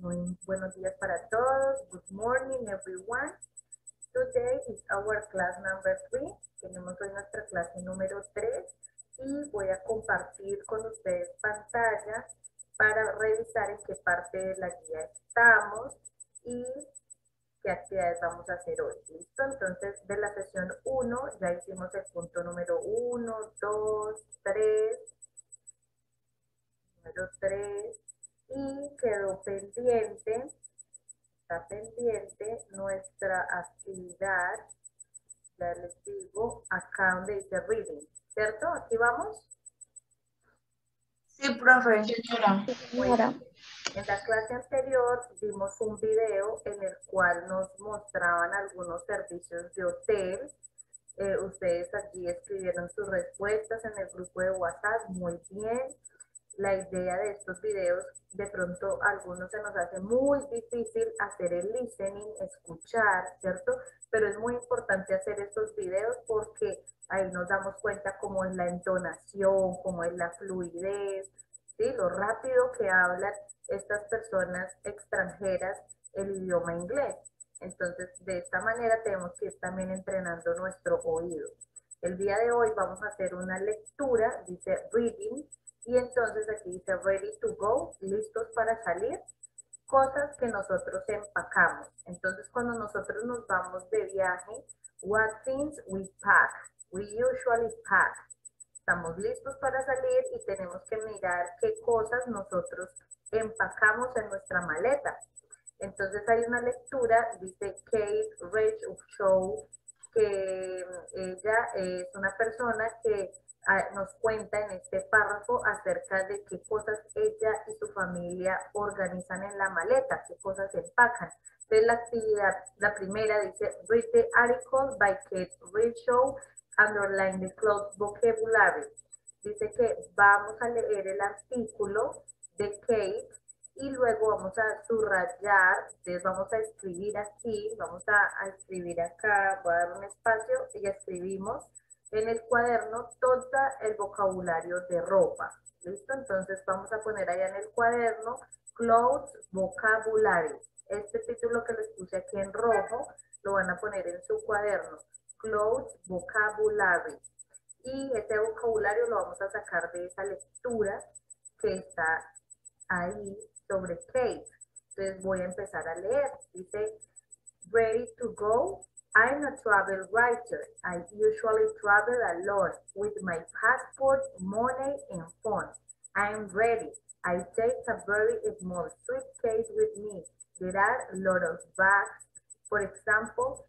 Muy buenos días para todos. Good morning, everyone. Today is our class number 3. Tenemos hoy nuestra clase número 3 y voy a compartir con ustedes pantalla para revisar en qué parte de la guía estamos y qué actividades vamos a hacer hoy. ¿Listo? Entonces, de la sesión 1 ya hicimos el punto número 1, 2, 3, número 3 y quedó pendiente, está pendiente nuestra actividad, ya les digo, acá donde dice reading, ¿cierto? Aquí vamos. Sí, profe. Señora. Muy bien. En la clase anterior vimos un video en el cual nos mostraban algunos servicios de hotel. Ustedes aquí escribieron sus respuestas en el grupo de WhatsApp, muy bien. La idea de estos videos, de pronto a algunos se nos hace muy difícil hacer el listening, escuchar, ¿cierto? Pero es muy importante hacer estos videos porque ahí nos damos cuenta cómo es la entonación, cómo es la fluidez, ¿sí? Lo rápido que hablan estas personas extranjeras el idioma inglés. Entonces, de esta manera tenemos que ir también entrenando nuestro oído. El día de hoy vamos a hacer una lectura, dice reading, y entonces aquí dice ready to go, listos para salir, cosas que nosotros empacamos. Entonces cuando nosotros nos vamos de viaje, what things we pack, we usually pack. Estamos listos para salir y tenemos que mirar qué cosas nosotros empacamos en nuestra maleta. Entonces hay una lectura, dice Kate Rachel Show, que ella es una persona que nos cuenta en este párrafo acerca de qué cosas ella y su familia organizan en la maleta, qué cosas empacan. Entonces la actividad, la primera dice, read the article by Kate Rachel, underline the closed vocabulary. Dice que vamos a leer el artículo de Kate y luego vamos a subrayar, entonces vamos a escribir aquí, vamos a escribir acá, voy a dar un espacio y escribimos en el cuaderno todo el vocabulario de ropa. ¿Listo? Entonces vamos a poner allá en el cuaderno Clothes Vocabulary. Este título que les puse aquí en rojo lo van a poner en su cuaderno. Clothes Vocabulary. Y este vocabulario lo vamos a sacar de esa lectura que está ahí sobre Kate. Entonces voy a empezar a leer. Dice, ready to go. I'm a travel writer. I usually travel alone with my passport, money, and phone. I'm ready. I take a very small suitcase with me. There are a lot of bags. For example,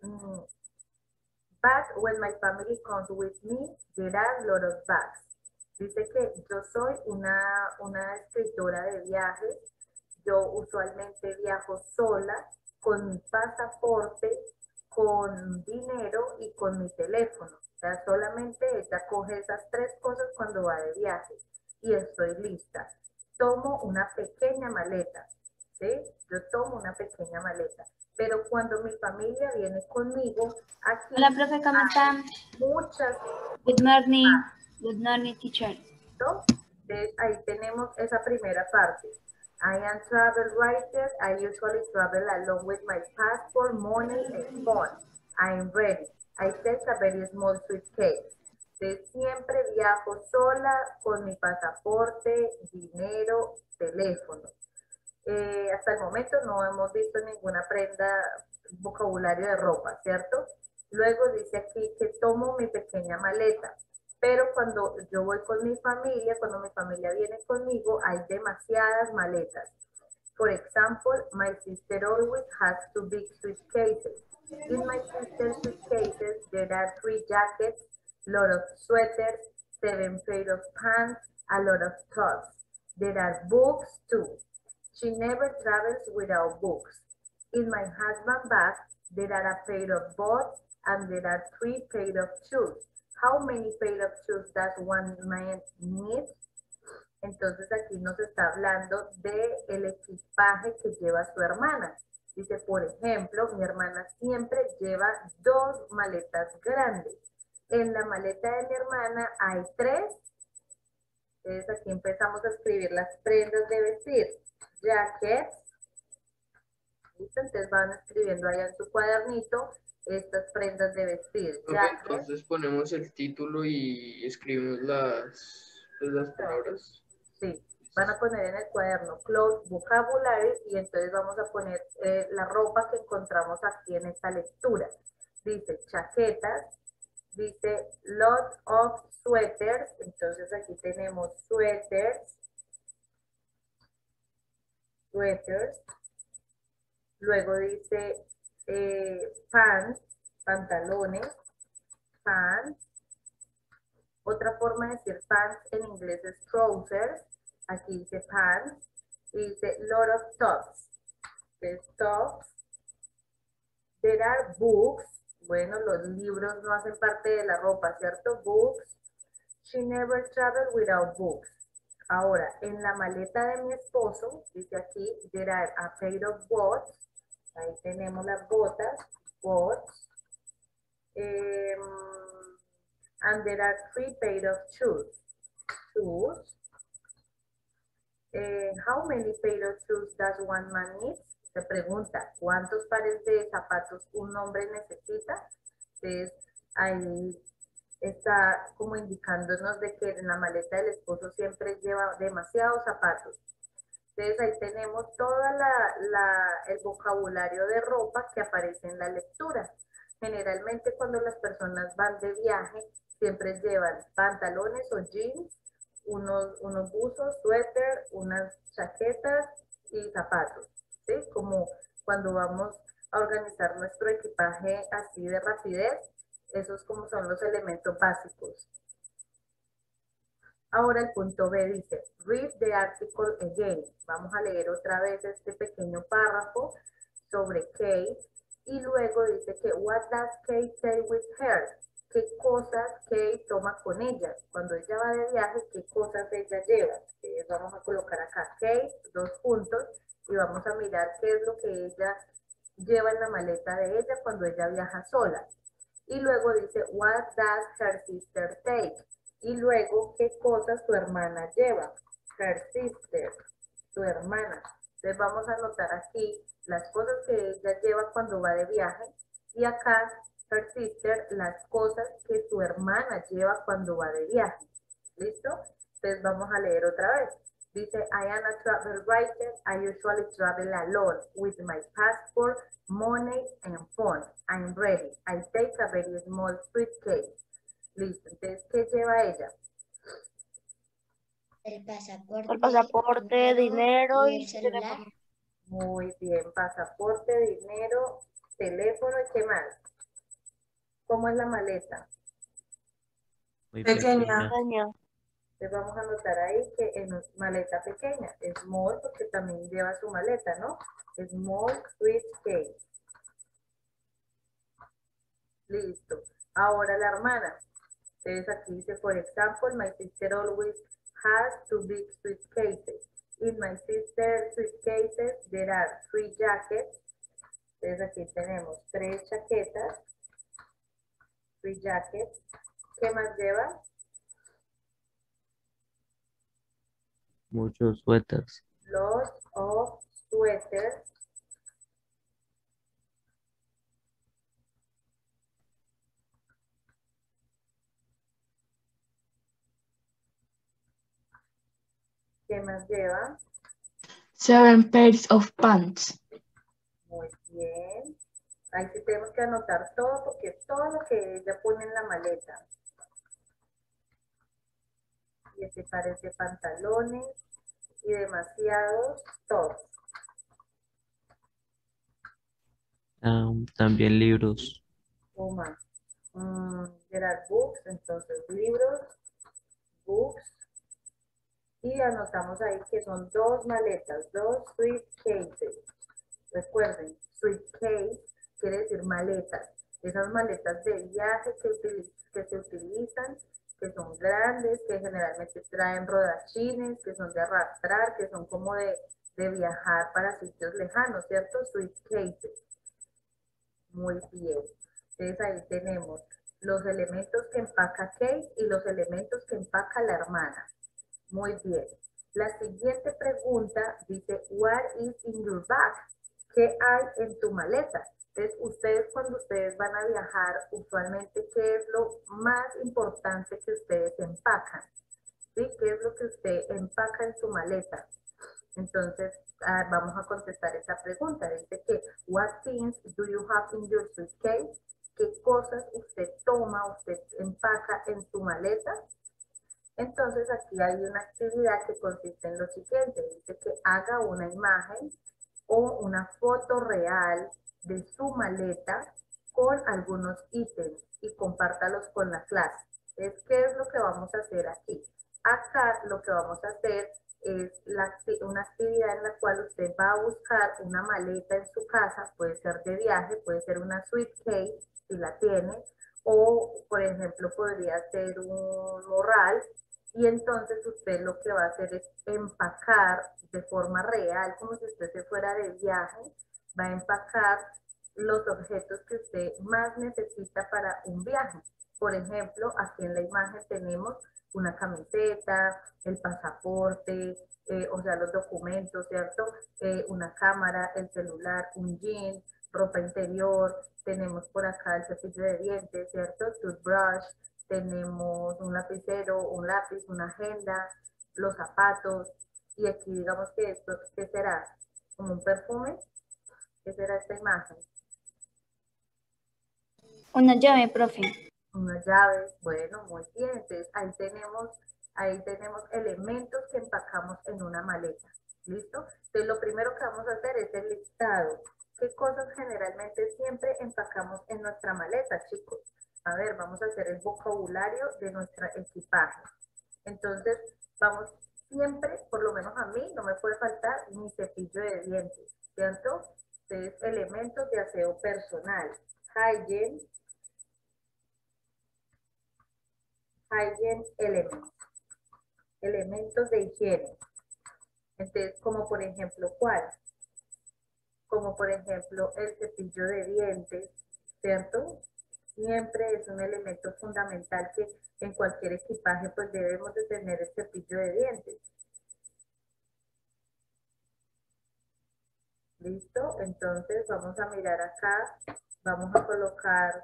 but when my family comes with me, there are a lot of bags. Dice que yo soy una escritora de viajes. Yo usualmente viajo sola con mi pasaporte, con dinero y con mi teléfono. O sea, solamente ella coge esas tres cosas cuando va de viaje y estoy lista. Tomo una pequeña maleta, ¿sí? Yo tomo una pequeña maleta. Pero cuando mi familia viene conmigo, aquí hola, profe, ¿cómo está? Muchas. Good morning. Good morning, teacher. Entonces, ahí tenemos esa primera parte. I am travel writer. I usually travel along with my passport, money, and phone. I am ready. I take a very small suitcase. Entonces, siempre viajo sola con mi pasaporte, dinero, teléfono. Hasta el momento no hemos visto ninguna prenda, vocabulario de ropa, ¿cierto? Luego dice aquí que tomo mi pequeña maleta, pero cuando yo voy con mi familia, cuando mi familia viene conmigo, hay demasiadas maletas. For example, my sister always has 2 big suitcases. In my sister's suitcases, there are 3 jackets, a lot of sweaters, 7 pairs of pants, a lot of tops. There are books too. She never travels without books. In my husband's bag, there are a pair of boots and there are 3 pairs of shoes. How many pairs of shoes does one man need? Entonces aquí nos está hablando de el equipaje que lleva su hermana. Dice, por ejemplo, mi hermana siempre lleva 2 maletas grandes. En la maleta de mi hermana hay 3. Entonces aquí empezamos a escribir las prendas de vestir. Jackets, ¿Listo? Entonces van escribiendo allá en su cuadernito estas prendas de vestir. Ok, entonces ponemos el título y escribimos las palabras. Sí, van a poner en el cuaderno clothes, vocabulary y entonces vamos a poner la ropa que encontramos aquí en esta lectura. Dice chaquetas, dice lots of sweaters, entonces aquí tenemos sweaters, luego dice pants, pantalones, pants. Otra forma de decir pants en inglés es trousers. Aquí dice pants. Y dice lot of tops. Entonces, tops. There are books. Bueno, los libros no hacen parte de la ropa, ¿cierto? Books. She never traveled without books. Ahora, en la maleta de mi esposo, dice aquí, there are a pair of bots. Ahí tenemos las botas, bots. And there are 3 pairs of shoes. How many pairs of shoes does one man need? Se pregunta, ¿cuántos pares de zapatos un hombre necesita? Entonces, ahí está como indicándonos de que en la maleta del esposo siempre lleva demasiados zapatos. Entonces, ahí tenemos todo el vocabulario de ropa que aparece en la lectura. Generalmente cuando las personas van de viaje, siempre llevan pantalones o jeans, unos buzos, suéter, unas chaquetas y zapatos, ¿sí? Como cuando vamos a organizar nuestro equipaje así de rapidez, esos como son los elementos básicos. Ahora el punto B dice, read the article again. Vamos a leer otra vez este pequeño párrafo sobre Kate. Y luego dice que, what does Kate take with her? ¿Qué cosas Kate toma con ella? Cuando ella va de viaje, ¿qué cosas ella lleva? Vamos a colocar acá Kate, 2 puntos, y vamos a mirar qué es lo que ella lleva en la maleta de ella cuando ella viaja sola. Y luego dice, what does her sister take? Y luego, ¿qué cosas su hermana lleva? Her sister, su hermana. Entonces vamos a anotar aquí las cosas que ella lleva cuando va de viaje. Y acá, her sister, las cosas que su hermana lleva cuando va de viaje. ¿Listo? Entonces vamos a leer otra vez. Dice, I am a travel writer. I usually travel alone with my passport, money, and phone. I'm ready. I take a very small suitcase. Listo. Entonces, ¿qué lleva ella? El El pasaporte, dinero y el el celular. teléfono. Muy bien. Pasaporte, dinero, teléfono y ¿qué más? ¿Cómo es la maleta? Muy Pequeña. Pequeño. Entonces vamos a anotar ahí que en maleta pequeña, small, porque también lleva su maleta, ¿no? Small suitcase. Listo. Ahora la hermana. Entonces aquí dice, for example, my sister always has 2 big suitcases. In my sister's suitcases, there are 3 jackets. Entonces aquí tenemos 3 chaquetas. 3 jackets. ¿Qué más lleva? muchos suéteres. Lots of sweaters. ¿Qué más lleva? 7 pairs of pants. Muy bien. Ahí sí tenemos que anotar todo porque es todo lo que ella pone en la maleta. 7 pares de pantalones y demasiados tops. También libros. O más. There are books, entonces libros, books. Y anotamos ahí que son 2 maletas, 2 suitcases. Recuerden, suitcase quiere decir maletas. Esas maletas de viaje que se utilizan, que son grandes, que generalmente traen rodachines, que son de arrastrar, que son como de viajar para sitios lejanos, ¿cierto? Suitcases. Muy bien. Entonces ahí tenemos los elementos que empaca Kate y los elementos que empaca la hermana. Muy bien. La siguiente pregunta dice, what is in your bag? ¿qué hay en tu maleta? Entonces, ustedes cuando ustedes van a viajar, usualmente, ¿qué es lo más importante que ustedes empacan? ¿Sí? ¿Qué es lo que usted empaca en su maleta? Entonces, vamos a contestar esa pregunta. Dice que, what things do you have in your suitcase? ¿Qué cosas usted toma, usted empaca en su maleta? Entonces, aquí hay una actividad que consiste en lo siguiente. Dice que haga una imagen o una foto real de su maleta con algunos ítems y compártalos con la clase. Entonces, ¿qué es lo que vamos a hacer aquí? Acá lo que vamos a hacer es una actividad en la cual usted va a buscar una maleta en su casa, puede ser de viaje, puede ser una suitcase, si la tiene, o por ejemplo podría ser un morral, y entonces usted lo que va a hacer es empacar de forma real, como si usted se fuera de viaje, va a empacar los objetos que usted más necesita para un viaje. Por ejemplo, aquí en la imagen tenemos una camiseta, el pasaporte, o sea, los documentos, ¿cierto? Una cámara, el celular, un jean, ropa interior, tenemos por acá el cepillo de dientes, ¿cierto? Toothbrush, tenemos un lapicero, un lápiz, una agenda, los zapatos, y aquí digamos que esto, ¿qué será? ¿Como un perfume? ¿Qué será esta imagen? Una llave, profe. Unas llaves, bueno, muy bien. Entonces ahí tenemos elementos que empacamos en una maleta. ¿Listo? Entonces lo primero que vamos a hacer es el listado. ¿Qué cosas generalmente siempre empacamos en nuestra maleta, chicos? A ver, vamos a hacer el vocabulario de nuestro equipaje. Entonces, vamos siempre, por lo menos a mí, no me puede faltar mi cepillo de dientes, ¿cierto? Entonces, elementos de aseo personal. Hygiene elements, elementos de higiene. Entonces, como por ejemplo, ¿cuál? Como por ejemplo el cepillo de dientes, ¿cierto? Siempre es un elemento fundamental que en cualquier equipaje pues debemos de tener el cepillo de dientes. ¿Listo? Entonces vamos a mirar acá, vamos a colocar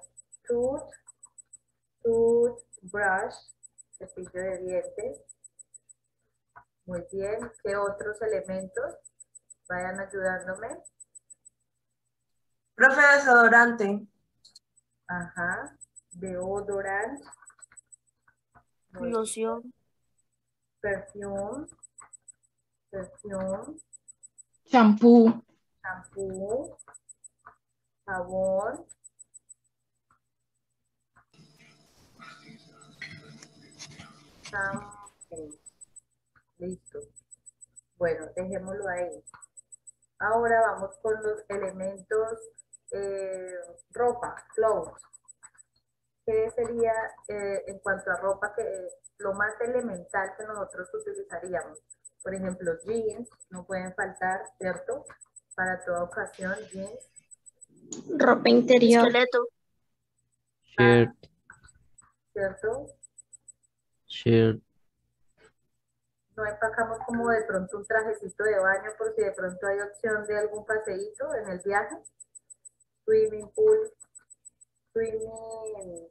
toothbrush, cepillo de dientes. Muy bien, ¿qué otros elementos? Vayan ayudándome. Profe, desodorante. Ajá, deodorant. Muy bien. Loción. Perfume, Shampoo. shampoo, jabón, shampoo. Listo. Bueno, dejémoslo ahí. Ahora vamos con los elementos ropa, clothes. ¿Qué sería en cuanto a ropa que lo más elemental que nosotros utilizaríamos? Por ejemplo, jeans, no pueden faltar, ¿cierto? Para toda ocasión, jeans. Ropa interior. Esqueleto. Shirt, ¿Cierto? shirt, No empacamos como de pronto un trajecito de baño por si de pronto hay opción de algún paseíto en el viaje. Swimming pool, swimming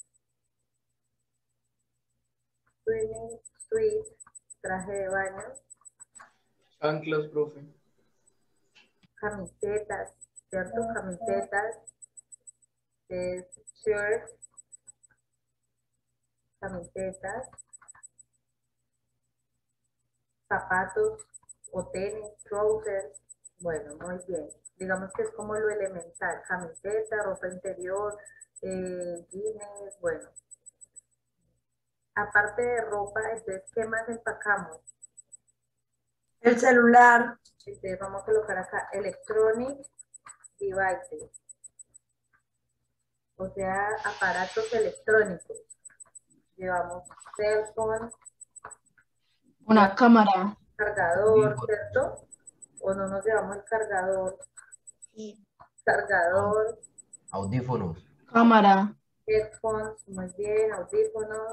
suite, traje de baño, Anclas, profe. camisetas, ¿cierto? Camisetas, shirts, camisetas, zapatos o tenis, trousers. Bueno, muy bien. Digamos que es como lo elemental, camiseta, ropa interior, jeans, bueno. Aparte de ropa, entonces, ¿qué más empacamos? El celular. Entonces vamos a colocar acá electronic devices, o sea, aparatos electrónicos. Llevamos cell phone, Una cámara. cargador, ¿cierto? O no nos llevamos el cargador. Cargador, Audífonos. Cámara. headphones, muy bien, audífonos,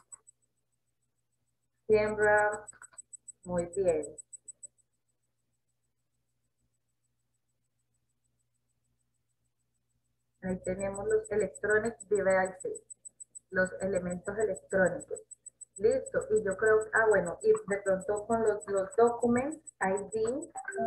cámara, muy bien. Ahí tenemos los electronic devices, los elementos electrónicos. Listo, y yo creo, bueno, y de pronto con los documents, ID,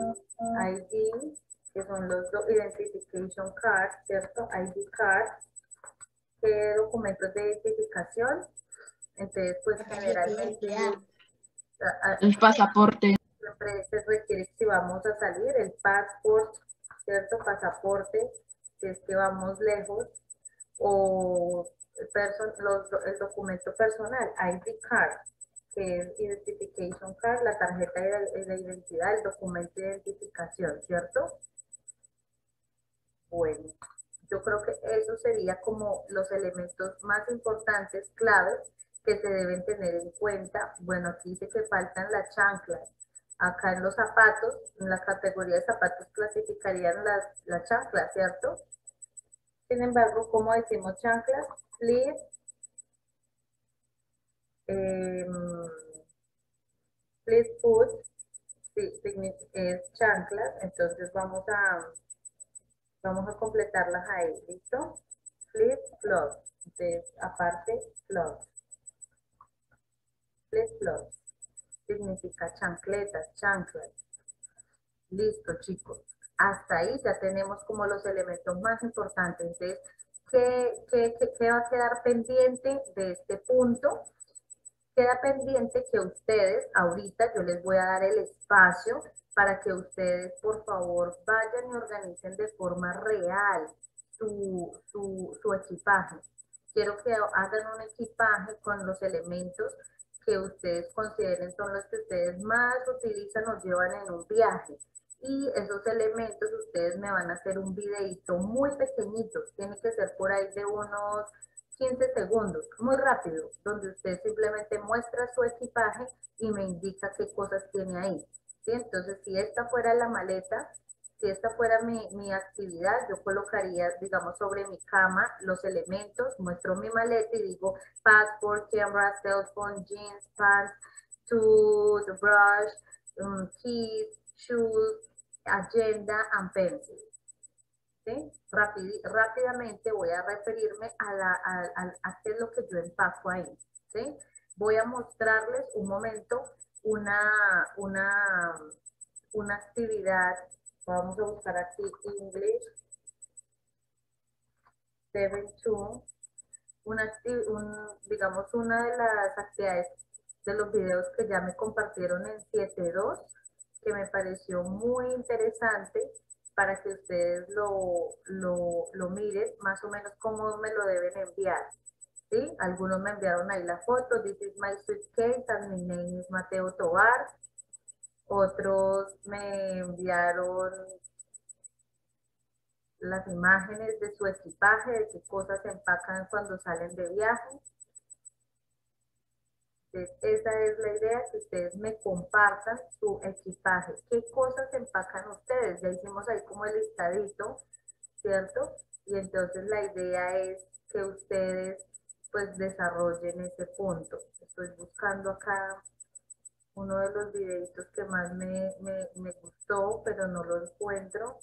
que son los identification cards, ¿cierto? ID cards, que documentos de identificación. Entonces, pues generalmente El pasaporte. siempre se requiere si vamos a salir, el passport, ¿cierto? Pasaporte, si es que vamos lejos, o el documento personal, ID card, que es identification card, la tarjeta de identidad, el documento de identificación, ¿cierto? Bueno, yo creo que eso sería como los elementos más importantes, claves, que se deben tener en cuenta. Bueno, aquí dice que faltan las chanclas. Acá en los zapatos, en la categoría de zapatos clasificarían las chanclas, ¿cierto? Sin embargo, ¿cómo decimos chanclas? Flip, flip foot, sí, es chanclas, entonces vamos a completarlas ahí, ¿listo? Flip flop, entonces aparte flop. Flip flop significa chancletas, chanclas. Listo, chicos. Hasta ahí ya tenemos como los elementos más importantes. Entonces, ¿qué va a quedar pendiente de este punto? Queda pendiente que ustedes, ahorita yo les voy a dar el espacio para que ustedes, por favor, vayan y organicen de forma real su equipaje. Quiero que hagan un equipaje con los elementos que ustedes consideren son los que ustedes más utilizan o llevan en un viaje. Y esos elementos ustedes me van a hacer un videito muy pequeñito, tiene que ser por ahí de unos 15 segundos, muy rápido, donde usted simplemente muestra su equipaje y me indica qué cosas tiene ahí. ¿Sí? Entonces, si esta fuera la maleta, si esta fuera mi actividad, yo colocaría, digamos, sobre mi cama los elementos, muestro mi maleta y digo passport, camera, cell phone, jeans, pants, toothbrush, keys, shoes, agenda, and pencil. ¿Sí? Rápidamente voy a referirme a qué es lo que yo empaco ahí. ¿Sí? Voy a mostrarles un momento una actividad. Vamos a buscar aquí English 7.2. Digamos, una de las actividades de los videos que ya me compartieron en 7.2, que me pareció muy interesante para que ustedes lo miren, más o menos cómo me lo deben enviar. ¿Sí? Algunos me enviaron ahí la foto, this is my suitcase and my name is Mateo Tobar. Otros me enviaron las imágenes de su equipaje, de qué cosas empacan cuando salen de viaje. Entonces, esa es la idea, que ustedes me compartan su equipaje. ¿Qué cosas empacan ustedes? Ya hicimos ahí como el listadito, ¿cierto? Y entonces la idea es que ustedes pues desarrollen ese punto. Estoy buscando acá uno de los videitos que más me gustó, pero no lo encuentro.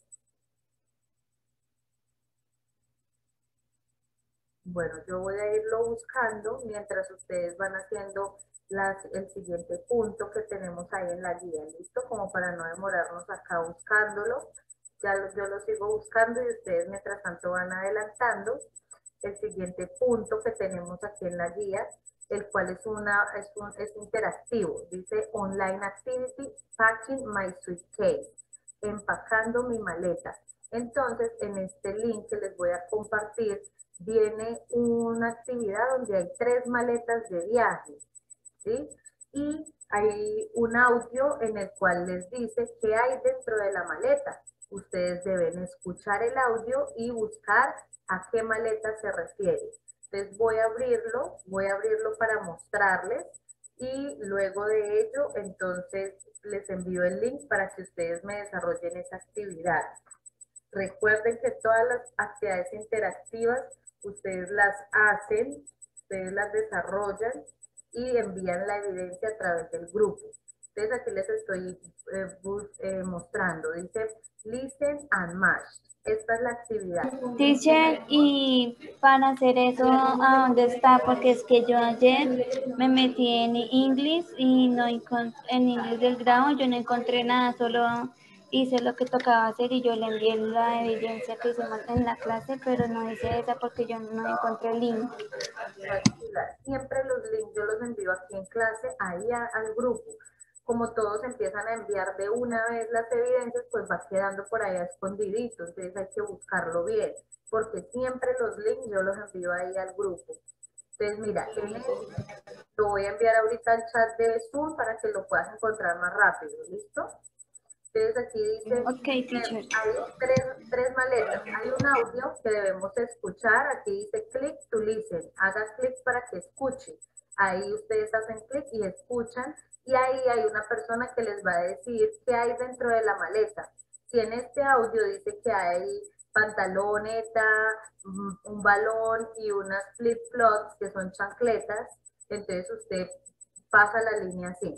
Bueno, yo voy a irlo buscando mientras ustedes van haciendo el siguiente punto que tenemos ahí en la guía, ¿listo? Como para no demorarnos acá buscándolo. Yo lo sigo buscando y ustedes mientras tanto van adelantando el siguiente punto que tenemos aquí en la guía, el cual es interactivo. Dice Online Activity, Packing My Suitcase, empacando mi maleta. Entonces, en este link que les voy a compartir, viene una actividad donde hay 3 maletas de viaje, ¿sí? Y hay un audio en el cual les dice qué hay dentro de la maleta. Ustedes deben escuchar el audio y buscar a qué maleta se refiere. Entonces voy a abrirlo para mostrarles y luego de ello, entonces les envío el link para que ustedes me desarrollen esa actividad. Recuerden que todas las actividades interactivas ustedes las hacen, ustedes las desarrollan y envían la evidencia a través del grupo. Entonces aquí les estoy mostrando, dice listen and match. Esta es la actividad. Teacher, y para hacer eso, ¿a dónde está? Porque es que yo ayer me metí en inglés y no en inglés del grado, yo no encontré nada, solo hice lo que tocaba hacer y yo le envié la evidencia que hicimos en la clase, pero no hice esa porque yo no encontré el link. Tranquila, siempre los links yo los envío aquí en clase, ahí al grupo. Como todos empiezan a enviar de una vez las evidencias, pues va quedando por ahí escondidito, entonces hay que buscarlo bien, porque siempre los links yo los envío ahí al grupo. Entonces mira, lo voy a enviar ahorita al chat de Zoom para que lo puedas encontrar más rápido, ¿listo? Entonces aquí dice, Ok, teacher. hay tres maletas. Hay un audio que debemos escuchar. Aquí dice click to listen. Haga clic para que escuche. Ahí ustedes hacen clic y escuchan. Y ahí hay una persona que les va a decir qué hay dentro de la maleta. Si en este audio dice que hay pantaloneta, un balón y unas flip-flops que son chancletas, entonces usted pasa la línea así.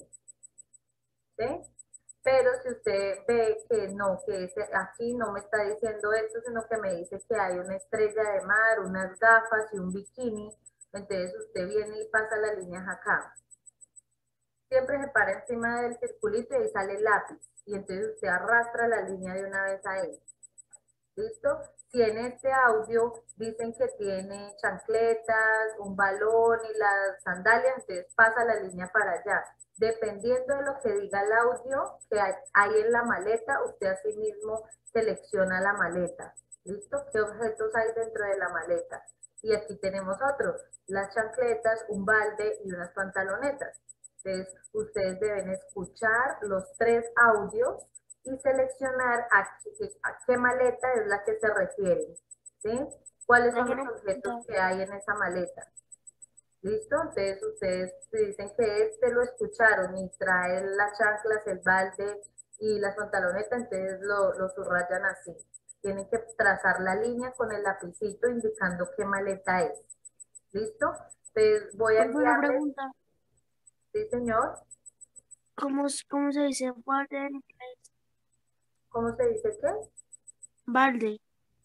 ¿Sí? Pero si usted ve que no, que aquí no me está diciendo esto, sino que me dice que hay una estrella de mar, unas gafas y un bikini, entonces usted viene y pasa las líneas acá. Siempre se para encima del circulito y ahí sale el lápiz. Y entonces usted arrastra la línea de una vez ahí. ¿Listo? Si en este audio dicen que tiene chancletas, un balón y las sandalias, entonces pasa la línea para allá. Dependiendo de lo que diga el audio que hay en la maleta, usted así mismo selecciona la maleta. ¿Listo? ¿Qué objetos hay dentro de la maleta? Y aquí tenemos otros, las chancletas, un balde y unas pantalonetas. Entonces, ustedes deben escuchar los tres audios y seleccionar a qué maleta es la que se refiere, ¿sí? ¿Cuáles son los objetos que hay en esa maleta? ¿Listo? Entonces ustedes dicen que este lo escucharon y trae las chanclas, el balde y las pantalonetas, entonces lo subrayan así. Tienen que trazar la línea con el lapicito indicando qué maleta es. ¿Listo? Entonces voy a Tengo una enviarles. pregunta. Sí, señor. ¿Cómo se dice balde en inglés? ¿Cómo se dice qué? Balde.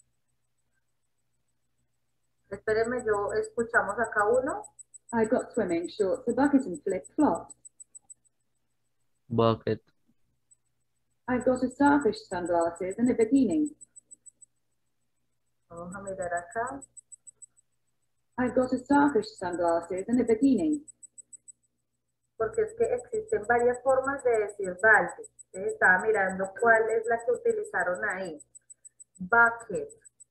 Espérenme, yo escuchamos acá uno. I got swimming shorts, a bucket and flip-flops. Bucket. I've got a starfish sunglasses and a bikini. Vamos a mirar acá. I've got a starfish sunglasses and a bikini. Porque es que existen varias formas de decir balde. Estaba mirando cuál es la que utilizaron ahí. Bucket.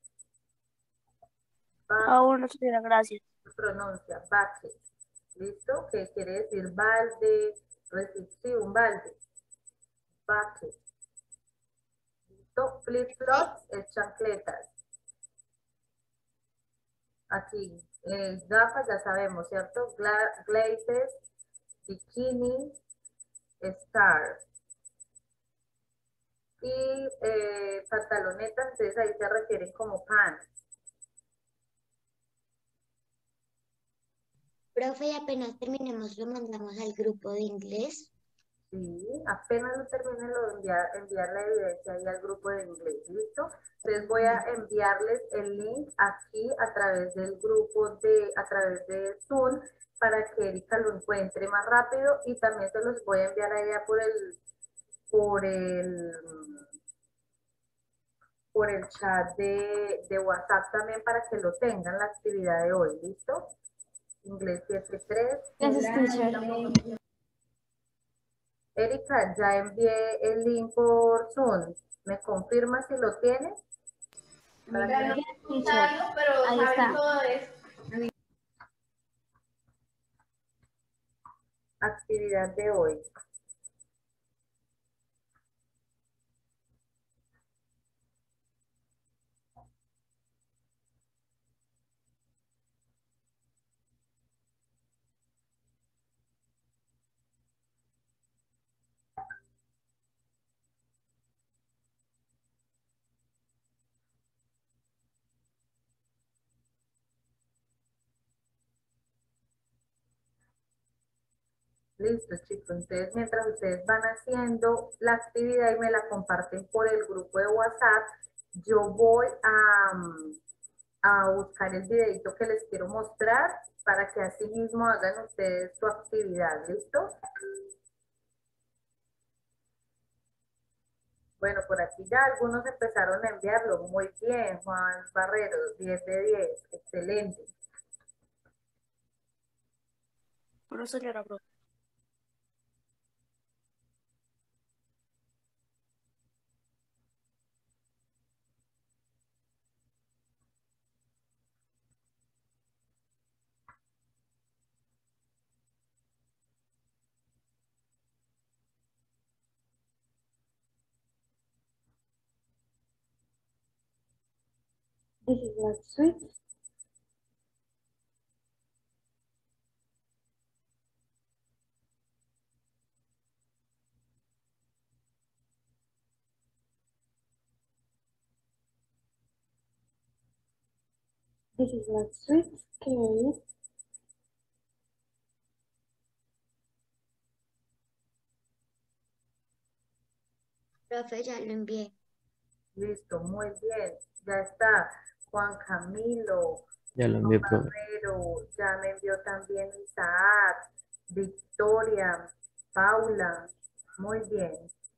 Bueno, señora, gracias. Pronuncia bucket. ¿Listo? ¿Qué quiere decir balde? Sí, un balde. Bucket. ¿Listo? Flip-flops es chancletas. Aquí, gafas ya sabemos, ¿cierto? Glazes, bikini, star. Y pantalonetas, entonces ahí se refieren como pants. Profe, y apenas terminemos, lo mandamos al grupo de inglés. Sí, apenas lo termine, lo enviar la evidencia ahí al grupo de inglés, ¿listo? Entonces voy a enviarles el link aquí a través del grupo a través de Zoom para que Erika lo encuentre más rápido y también se los voy a enviar allá por el chat de WhatsApp también para que lo tengan la actividad de hoy, ¿listo? Inglés 7.3. Gracias, teacher. Erika, ya envié el link por Zoom. ¿Me confirma si lo tienes? Gracias, teacher. Ahí está. Actividad de hoy. Listo, chicos. Entonces, mientras ustedes van haciendo la actividad y me la comparten por el grupo de WhatsApp, yo voy a buscar el videito que les quiero mostrar para que así mismo hagan ustedes su actividad. ¿Listo? Bueno, por aquí ya algunos empezaron a enviarlo. Muy bien, Juan Barrero, 10 de 10. Excelente. Señora, bro. This is not sweet. This is not sweet cake. Profe, ya lo envié. Listo, muy bien. Ya está. Juan Camilo, Ya lo Juan envié, profe. Barrero, ya me envió también Isaac, Victoria, Paula. Muy bien.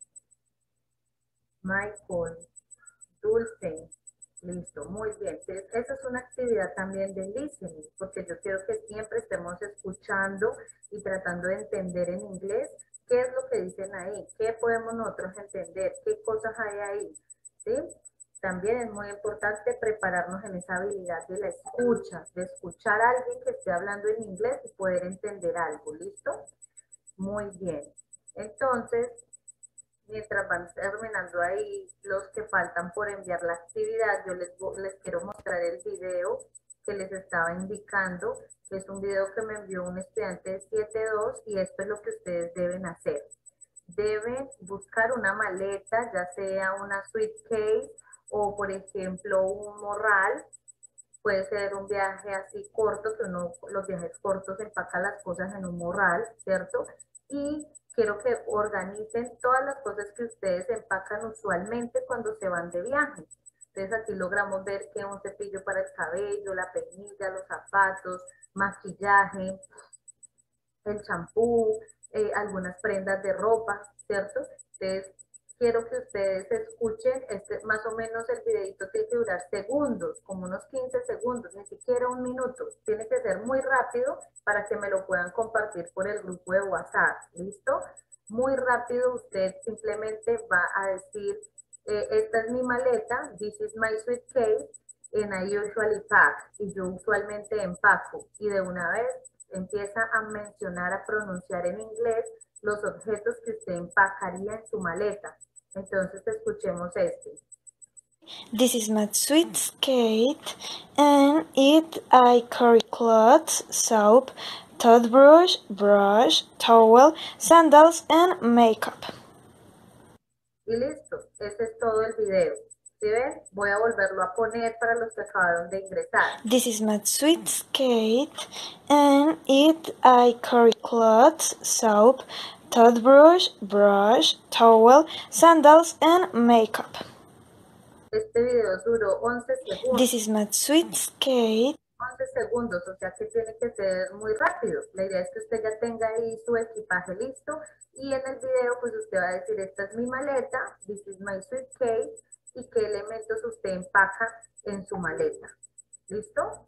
Michael, Dulce. Listo, muy bien. Entonces, esa es una actividad también de listening, porque yo quiero que siempre estemos escuchando y tratando de entender en inglés qué es lo que dicen ahí, qué podemos nosotros entender, qué cosas hay ahí, ¿sí? También es muy importante prepararnos en esa habilidad de la escucha, de escuchar a alguien que esté hablando en inglés y poder entender algo, ¿listo? Muy bien. Entonces, mientras van terminando ahí los que faltan por enviar la actividad, yo les quiero mostrar el video que les estaba indicando, que es un video que me envió un estudiante de 7.2 y esto es lo que ustedes deben hacer. Deben buscar una maleta, ya sea una suitcase o por ejemplo un morral. Puede ser un viaje así corto, que uno, los viajes cortos empaca las cosas en un morral, ¿cierto? Y quiero que organicen todas las cosas que ustedes empacan usualmente cuando se van de viaje. Entonces aquí logramos ver que un cepillo para el cabello, la peinilla, los zapatos, maquillaje, el champú, algunas prendas de ropa, ¿cierto? Entonces, quiero que ustedes escuchen, más o menos el videito tiene que durar segundos, como unos 15 segundos, ni siquiera un minuto. Tiene que ser muy rápido para que me lo puedan compartir por el grupo de WhatsApp, ¿listo? Muy rápido usted simplemente va a decir, esta es mi maleta, this is my suitcase, and I usually pack, y yo usualmente empaco, y de una vez empieza a mencionar, a pronunciar en inglés los objetos que usted empacaría en su maleta. Entonces escuchemos este. This is my suitcase, and it I carry clothes, soap, toothbrush, brush, towel, sandals, and makeup. Y listo, ese es todo el video. ¿Sí ven? Voy a volverlo a poner para los que acabaron de ingresar. This is my suitcase, and it I carry clothes, soap, toothbrush, brush, towel, sandals, and makeup. Este video duró 11 segundos. This is my suitcase. 11 segundos, o sea que tiene que ser muy rápido. La idea es que usted ya tenga ahí su equipaje listo y en el video pues usted va a decir, esta es mi maleta, this is my suitcase, y qué elementos usted empaca en su maleta. ¿Listo?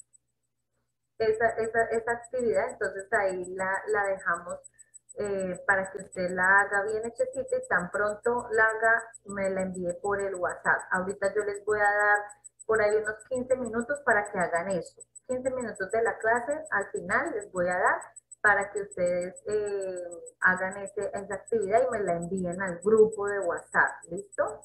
Esa actividad, entonces ahí la dejamos para que usted la haga bien hechecita y tan pronto la haga, me la envíe por el WhatsApp. Ahorita yo les voy a dar por ahí unos 15 minutos para que hagan eso. 15 minutos de la clase, al final les voy a dar para que ustedes hagan esa actividad y me la envíen al grupo de WhatsApp. ¿Listo?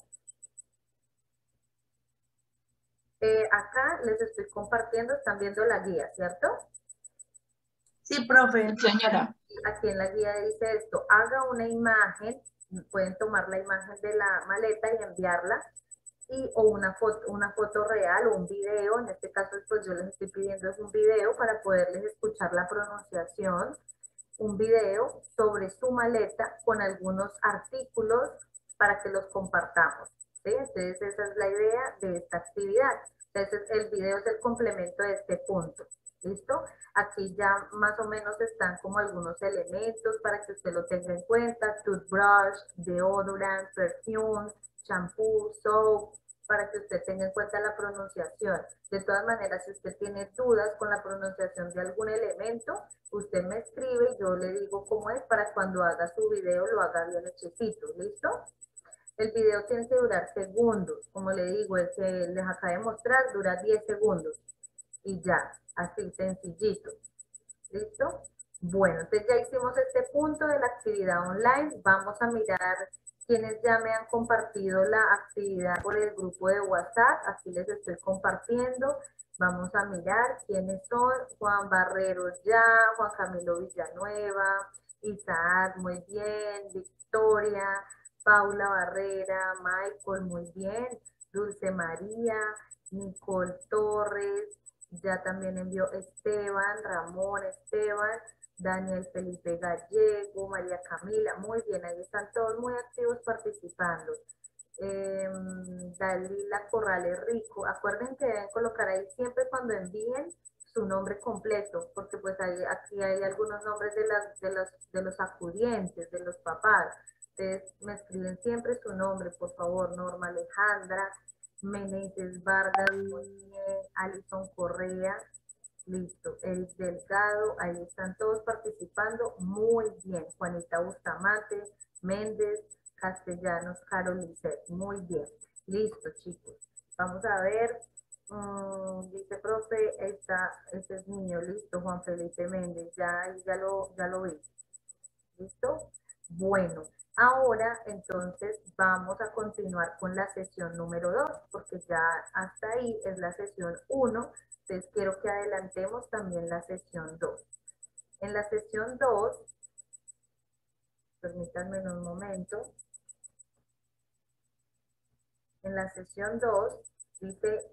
Acá les estoy compartiendo, están viendo la guía, ¿cierto? Sí, profe. Señora. Aquí en la guía dice esto, haga una imagen, pueden tomar la imagen de la maleta y enviarla, o una foto real o un video, en este caso pues yo les estoy pidiendo es un video para poderles escuchar la pronunciación, un video sobre su maleta con algunos artículos para que los compartamos. ¿Sí? Entonces esa es la idea de esta actividad. Entonces el video es el complemento de este punto. ¿Listo? Aquí ya más o menos están como algunos elementos para que usted lo tenga en cuenta. Toothbrush, deodorant, perfume, shampoo, soap, para que usted tenga en cuenta la pronunciación. De todas maneras, si usted tiene dudas con la pronunciación de algún elemento, usted me escribe y yo le digo cómo es para cuando haga su video lo haga bien hechecito. ¿Listo? El video tiene que durar segundos. Como le digo, el que les acabo de mostrar dura 10 segundos. Y ya, así sencillito. ¿Listo? Bueno, entonces ya hicimos este punto de la actividad online. Vamos a mirar quienes ya me han compartido la actividad por el grupo de WhatsApp. Aquí les estoy compartiendo. Vamos a mirar quiénes son. Juan Barrero ya, Juan Camilo Villanueva, Isaac, muy bien, Victoria, Paula Barrera, Michael, muy bien, Dulce María, Nicole Torres, ya también envió Esteban, Ramón Esteban, Daniel Felipe Gallego, María Camila, muy bien, ahí están todos muy activos participando. Dalila Corrales Rico, acuerden que deben colocar ahí siempre cuando envíen su nombre completo, porque pues aquí hay algunos nombres de los acudientes, de los papás. Ustedes me escriben siempre su nombre, por favor. Norma Alejandra, Meneses Vargas, muy bien, Alison Correa, listo, Eric Delgado, ahí están todos participando, muy bien, Juanita Bustamante, Méndez, Castellanos, Carol Lisset, muy bien, listo chicos, vamos a ver, dice profe, este es mío, listo, Juan Felipe Méndez, ya lo vi, listo, bueno. Ahora, entonces, vamos a continuar con la sesión número 2, porque ya hasta ahí es la sesión 1, entonces quiero que adelantemos también la sesión 2. En la sesión 2, permítanme un momento, en la sesión 2 dice...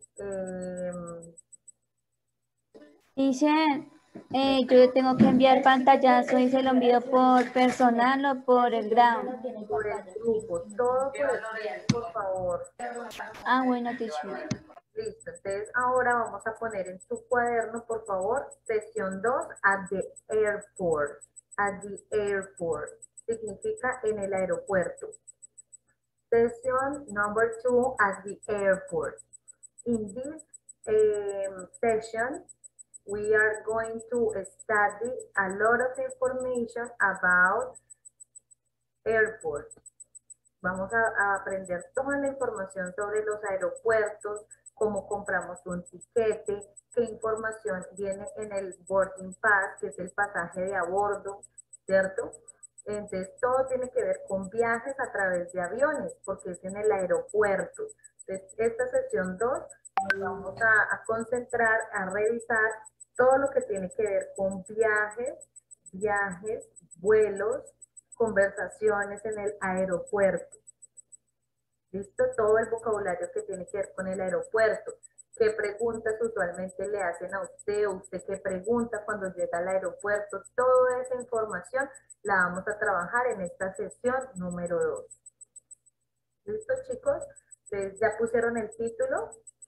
yo tengo que enviar pantallazo y se lo envío por personal o por el grado. Por el grupo, todo por el grupo, por favor. Ah, bueno, teacher. Listo, entonces ahora vamos a poner en su cuaderno, por favor, sesión 2, at the airport. At the airport significa en el aeropuerto. Session number 2, at the airport. In this session, we are going to study a lot of information about airports. Vamos a aprender toda la información sobre los aeropuertos, cómo compramos un tiquete, qué información viene en el boarding pass, que es el pasaje de a bordo, ¿cierto? Entonces, todo tiene que ver con viajes a través de aviones, porque es en el aeropuerto. Entonces, esta sesión 2 nos vamos a concentrar, a revisar todo lo que tiene que ver con viajes, vuelos, conversaciones en el aeropuerto. ¿Listo? Todo el vocabulario que tiene que ver con el aeropuerto. ¿Qué preguntas usualmente le hacen a usted? ¿O usted qué pregunta cuando llega al aeropuerto? Toda esa información la vamos a trabajar en esta sesión número 2. ¿Listo, chicos? ¿Ustedes ya pusieron el título?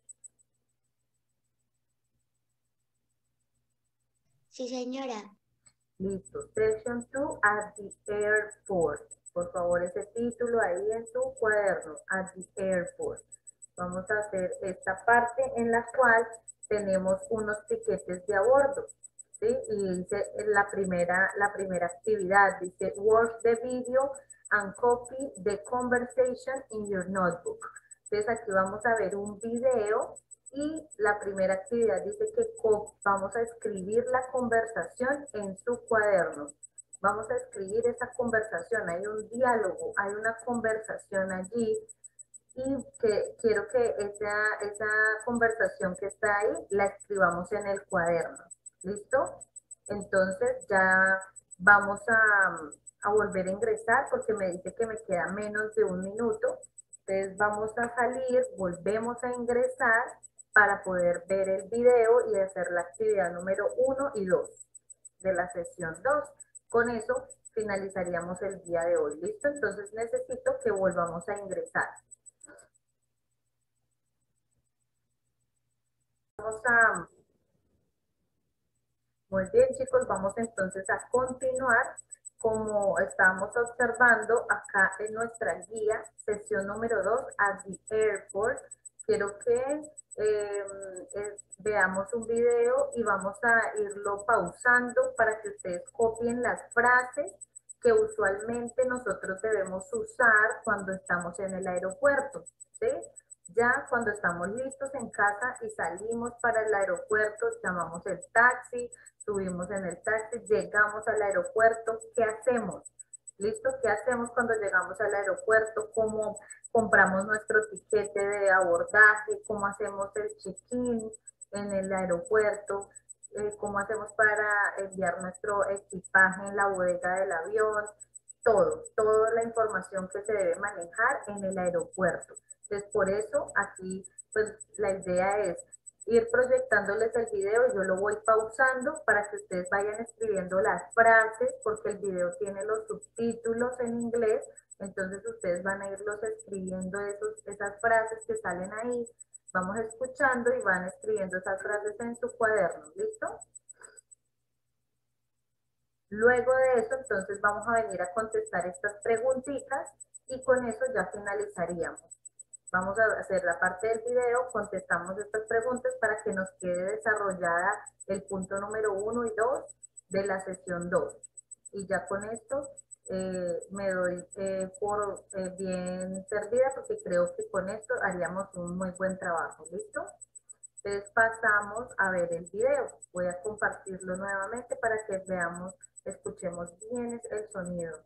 Sí, señora. Listo. Session 2 at the airport. Por favor, ese título ahí en su cuaderno. At the airport. Vamos a hacer esta parte en la cual tenemos unos tiquetes de a bordo. ¿Sí? Y dice la primera actividad. Dice, watch the video and copy the conversation in your notebook. Entonces aquí vamos a ver un video. Y la primera actividad dice que vamos a escribir la conversación en su cuaderno. Vamos a escribir esa conversación. Hay un diálogo, hay una conversación allí. Y que quiero que esa conversación que está ahí la escribamos en el cuaderno. ¿Listo? Entonces ya vamos a volver a ingresar porque me dice que me queda menos de 1 minuto. Entonces vamos a salir, volvemos a ingresar para poder ver el video y hacer la actividad número 1 y 2 de la sesión 2. Con eso finalizaríamos el día de hoy. ¿Listo? Entonces necesito que volvamos a ingresar. Muy bien, chicos, vamos entonces a continuar. Como estamos observando acá en nuestra guía, sesión número 2, at the airport, quiero que veamos un video y vamos a irlo pausando para que ustedes copien las frases que usualmente nosotros debemos usar cuando estamos en el aeropuerto, ¿sí? Ya cuando estamos listos en casa y salimos para el aeropuerto, llamamos el taxi, subimos en el taxi, llegamos al aeropuerto, ¿qué hacemos? ¿Listo? ¿Qué hacemos cuando llegamos al aeropuerto? ¿Cómo compramos nuestro tiquete de abordaje? ¿Cómo hacemos el check-in en el aeropuerto? ¿Cómo hacemos para enviar nuestro equipaje en la bodega del avión? Toda la información que se debe manejar en el aeropuerto. Entonces, por eso aquí, pues, la idea es ir proyectándoles el video, yo lo voy pausando para que ustedes vayan escribiendo las frases, porque el video tiene los subtítulos en inglés, entonces ustedes van a irlos escribiendo esas frases que salen ahí, vamos escuchando y van escribiendo esas frases en su cuaderno, ¿listo? Luego de eso, entonces vamos a venir a contestar estas preguntitas y con eso ya finalizaríamos. Vamos a hacer la parte del video, contestamos estas preguntas para que nos quede desarrollada el punto número 1 y 2 de la sesión 2. Y ya con esto me doy por bien servida porque creo que con esto haríamos un muy buen trabajo. ¿Listo? Entonces pasamos a ver el video. Voy a compartirlo nuevamente para que veamos, escuchemos bien el sonido.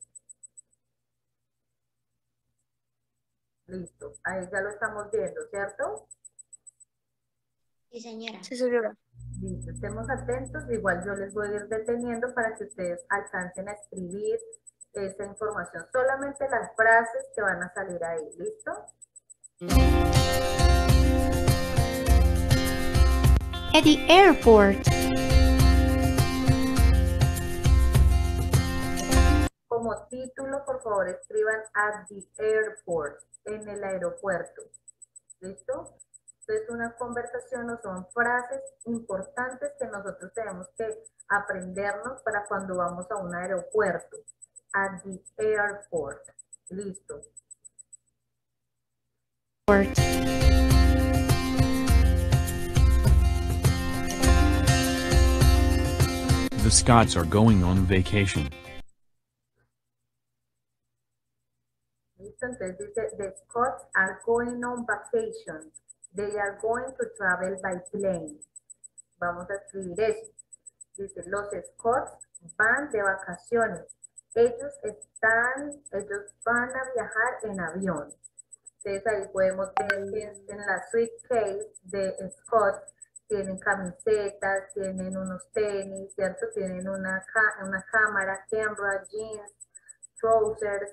Listo, ahí ya lo estamos viendo, ¿cierto? Sí, señora. Sí, señora. Listo, estemos atentos, igual yo les voy a ir deteniendo para que ustedes alcancen a escribir esa información, solamente las frases que van a salir ahí, ¿listo? At the airport. Como título, por favor, escriban at the airport, en el aeropuerto. ¿Listo? Entonces, una conversación o son frases importantes que nosotros tenemos que aprendernos para cuando vamos a un aeropuerto. At the airport. Listo. The Scots are going on vacation. Entonces dice, the Scots are going on vacation. They are going to travel by plane. Vamos a escribir eso. Dice, los Scots van de vacaciones. Ellos van a viajar en avión. Entonces ahí podemos ver que en la suitcase de Scots tienen camisetas, tienen unos tenis, ¿cierto? Tienen una cámara, camera, jeans, trousers,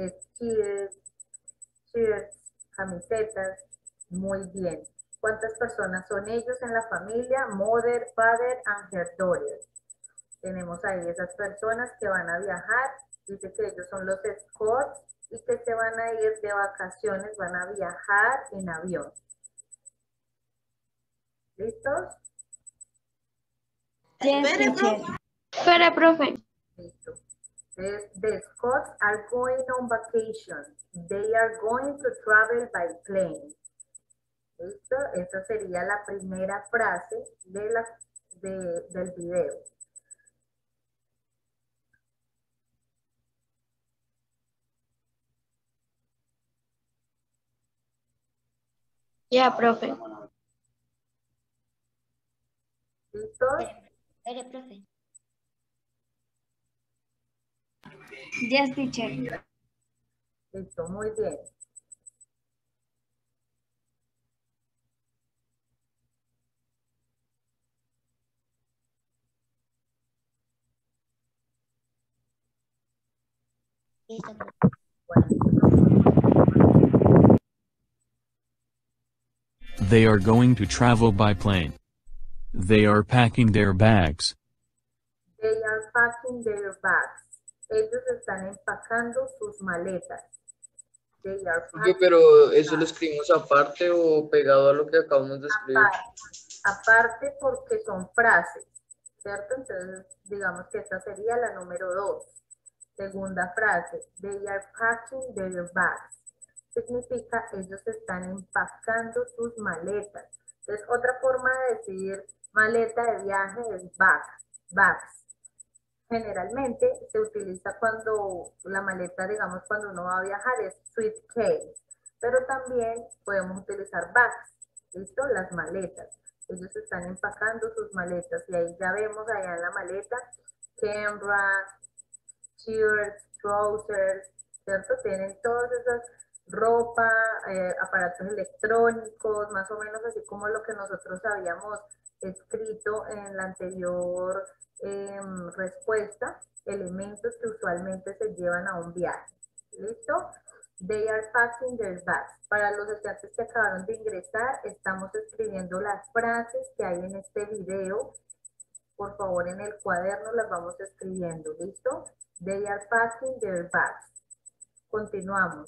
shirts, camisetas, muy bien. ¿Cuántas personas son ellos en la familia? Mother, father, and her daughter. Tenemos ahí esas personas que van a viajar. Dice que ellos son los Scots y que se van a ir de vacaciones, van a viajar en avión. ¿Listos? Yes, teacher. Para, profe. Listo. The Scots are going on vacation. They are going to travel by plane. ¿Listo? Esa sería la primera frase del video. Ya, profe. ¿Listos? Espere, profe. Yes, teacher. Listo, muy bien. Listo, profe. They are going to travel by plane. They are packing their bags. They are packing their bags. Ellos están empacando sus maletas. They are Profe, packing pero ¿eso lo escribimos aparte o pegado a lo que acabamos de escribir? aparte porque son frases, ¿cierto? Entonces, digamos que esta sería la número 2. Segunda frase, they are packing their bags. Significa ellos están empacando sus maletas. Entonces, otra forma de decir maleta de viaje es bags. Generalmente se utiliza cuando la maleta, digamos, cuando uno va a viajar es suitcase, pero también podemos utilizar bags, ¿listo? Las maletas. Ellos están empacando sus maletas y ahí ya vemos allá en la maleta camera, shirts, trousers, ¿cierto? Tienen todas esas ropa, aparatos electrónicos, más o menos así como lo que nosotros habíamos escrito en la anterior respuesta, elementos que usualmente se llevan a un viaje. ¿Listo? They are packing their bags. Para los estudiantes que acabaron de ingresar, estamos escribiendo las frases que hay en este video. Por favor, en el cuaderno las vamos escribiendo. ¿Listo? They are packing their bags. Continuamos.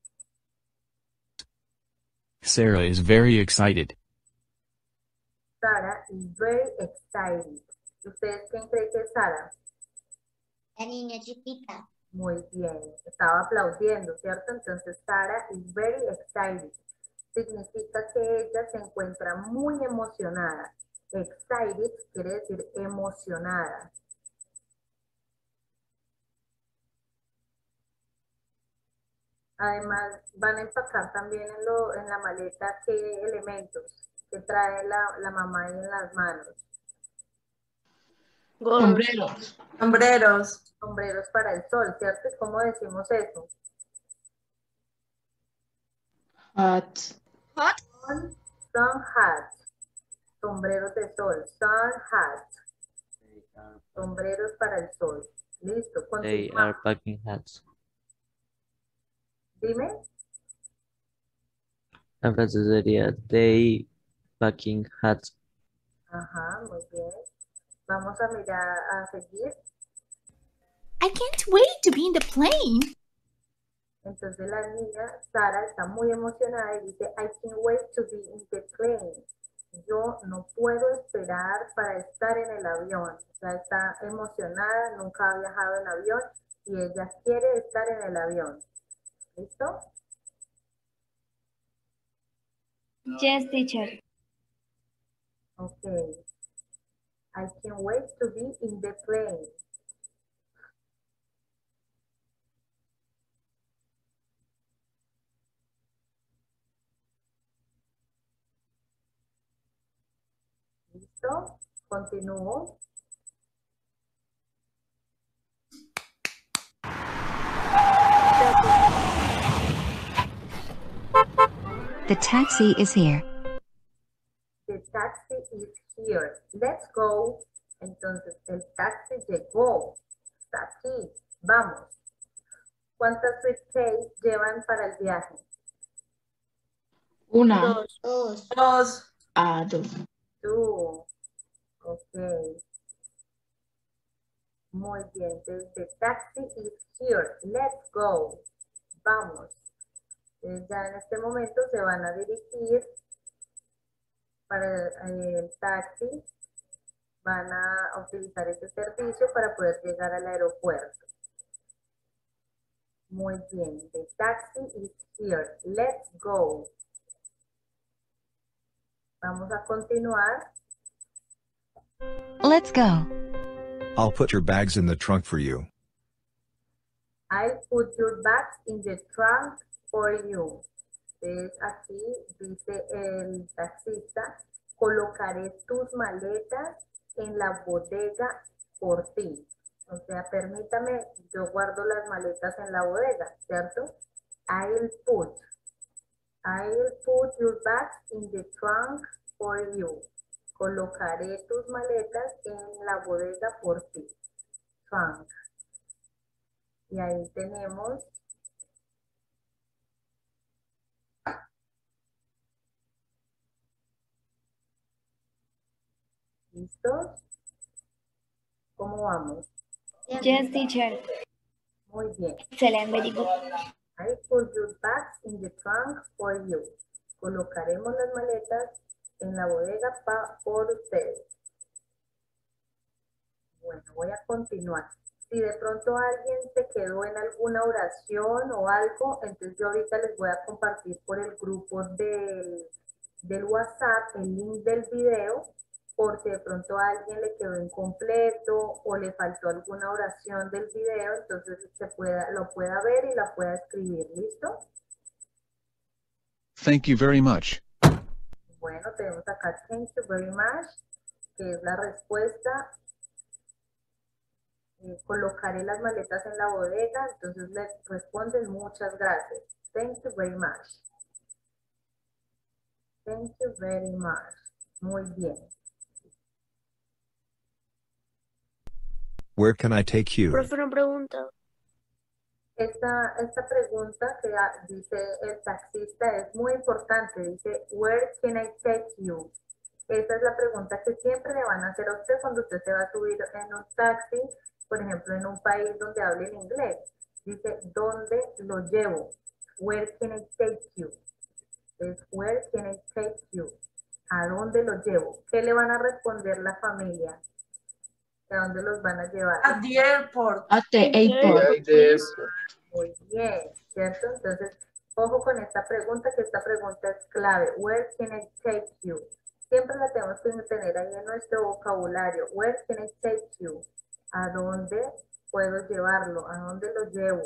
Sarah is very excited. Sarah is very excited. ¿Ustedes quién creen que es Sarah? La niña chiquita. Muy bien, estaba aplaudiendo, ¿cierto? Entonces, Sarah is very excited. Significa que ella se encuentra muy emocionada. Excited quiere decir emocionada. Además, van a empacar también en la maleta qué elementos que trae la mamá ahí en las manos. Sombreros. Sombreros. Sombreros para el sol, ¿cierto? ¿Cómo decimos eso? Hats. Sun hat. Sombreros de sol. Sun hat. Sombreros para el sol. Listo. They Continuamos. are packing hats. Dime. La frase sería they packing hats. Ajá, muy bien. Vamos a mirar, a seguir. I can't wait to be in the plane. Entonces la niña, Sara, está muy emocionada y dice, I can't wait to be in the plane. Yo no puedo esperar para estar en el avión. O sea, está emocionada, nunca ha viajado en avión y ella quiere estar en el avión. ¿Listo? Yes, teacher. Okay. I can't wait to be in the plane. ¿Listo? Continúo. The taxi is here. The taxi is here. Let's go. Entonces, el taxi llegó. Está aquí. Vamos. ¿Cuántas suitcases llevan para el viaje? Una. Dos. Dos. Dos. Two. Ok. Muy bien. The taxi is here. Let's go. Vamos. Ya en este momento se van a dirigir para el taxi. Van a utilizar este servicio para poder llegar al aeropuerto. Muy bien. The taxi is here. Let's go. Vamos a continuar. Let's go. I'll put your bags in the trunk for you. I'll put your bags in the trunk for you. Entonces aquí dice el taxista, colocaré tus maletas en la bodega por ti. O sea, permítame, yo guardo las maletas en la bodega, ¿cierto? I'll put your bags in the trunk for you. Colocaré tus maletas en la bodega por ti. Trunk. Y ahí tenemos ¿listos? ¿Cómo vamos? Yes, teacher. Muy bien. Excelente, very good. I put your bags in the trunk for you. Colocaremos las maletas en la bodega por ustedes. Bueno, voy a continuar. Si de pronto alguien se quedó en alguna oración o algo, entonces yo ahorita les voy a compartir por el grupo del WhatsApp el link del video, por si de pronto a alguien le quedó incompleto o le faltó alguna oración del video, entonces lo pueda ver y la pueda escribir. ¿Listo? Thank you very much. Bueno, tenemos acá thank you very much, que es la respuesta. Colocaré las maletas en la bodega, entonces les responden muchas gracias. Thank you very much. Thank you very much. Muy bien. Where can I take you? Profe, una pregunta. Esta pregunta que dice el taxista es muy importante. Dice, where can I take you? Esa es la pregunta que siempre le van a hacer a usted cuando usted se va a subir en un taxi, por ejemplo, en un país donde hablen inglés. Dice, ¿dónde lo llevo? Where can I take you? Es where can I take you? ¿A dónde lo llevo? ¿Qué le van a responder la familia? ¿A dónde los van a llevar? At the airport. At the airport. Muy bien, ¿cierto? Entonces, ojo con esta pregunta, que esta pregunta es clave. Where can I take you? Siempre la tenemos que tener ahí en nuestro vocabulario. Where can I take you? ¿A dónde puedo llevarlo? ¿A dónde lo llevo?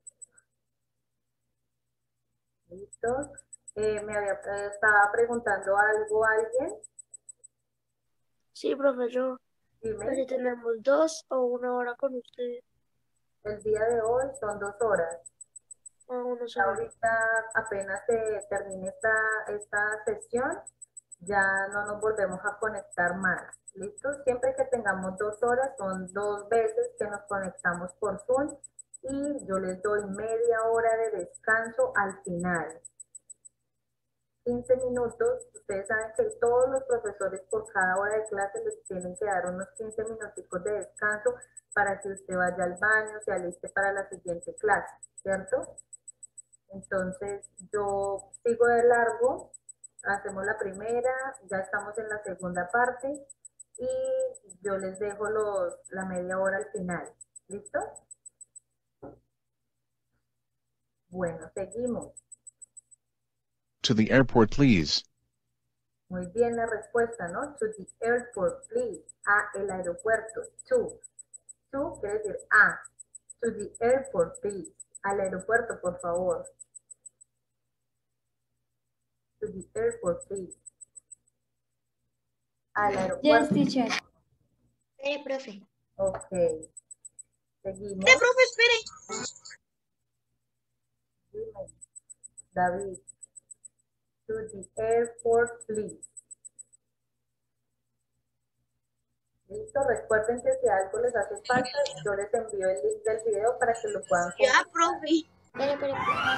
¿Listo? Estaba preguntando algo a alguien. Sí, profe, yo. Dime. Si tenemos 2 o 1 hora con usted. El día de hoy son 2 horas. Ahorita apenas se termine esta sesión, ya no nos volvemos a conectar más. ¿Listo? Siempre que tengamos 2 horas, son 2 veces que nos conectamos por Zoom y yo les doy media hora de descanso al final. 15 minutos, ustedes saben que todos los profesores por cada hora de clase les tienen que dar unos 15 minuticos de descanso para que usted vaya al baño, se aliste para la siguiente clase, ¿cierto? Entonces yo sigo de largo, hacemos la primera, ya estamos en la segunda parte y yo les dejo la media hora al final, ¿listo? Bueno, seguimos. To the airport, please. Muy bien la respuesta, ¿no? To the airport, please. A el aeropuerto. To. To quiere decir a. To the airport, please. Al aeropuerto, por favor. To the airport, please. Al aeropuerto. Yes, teacher. Espere, profe. Ok. Seguimos. profe, espere. Dime, David. To the airport, please. Listo, recuerden que si algo les hace falta, yo les envío el link del video para que lo puedan Ya, profe. Espere.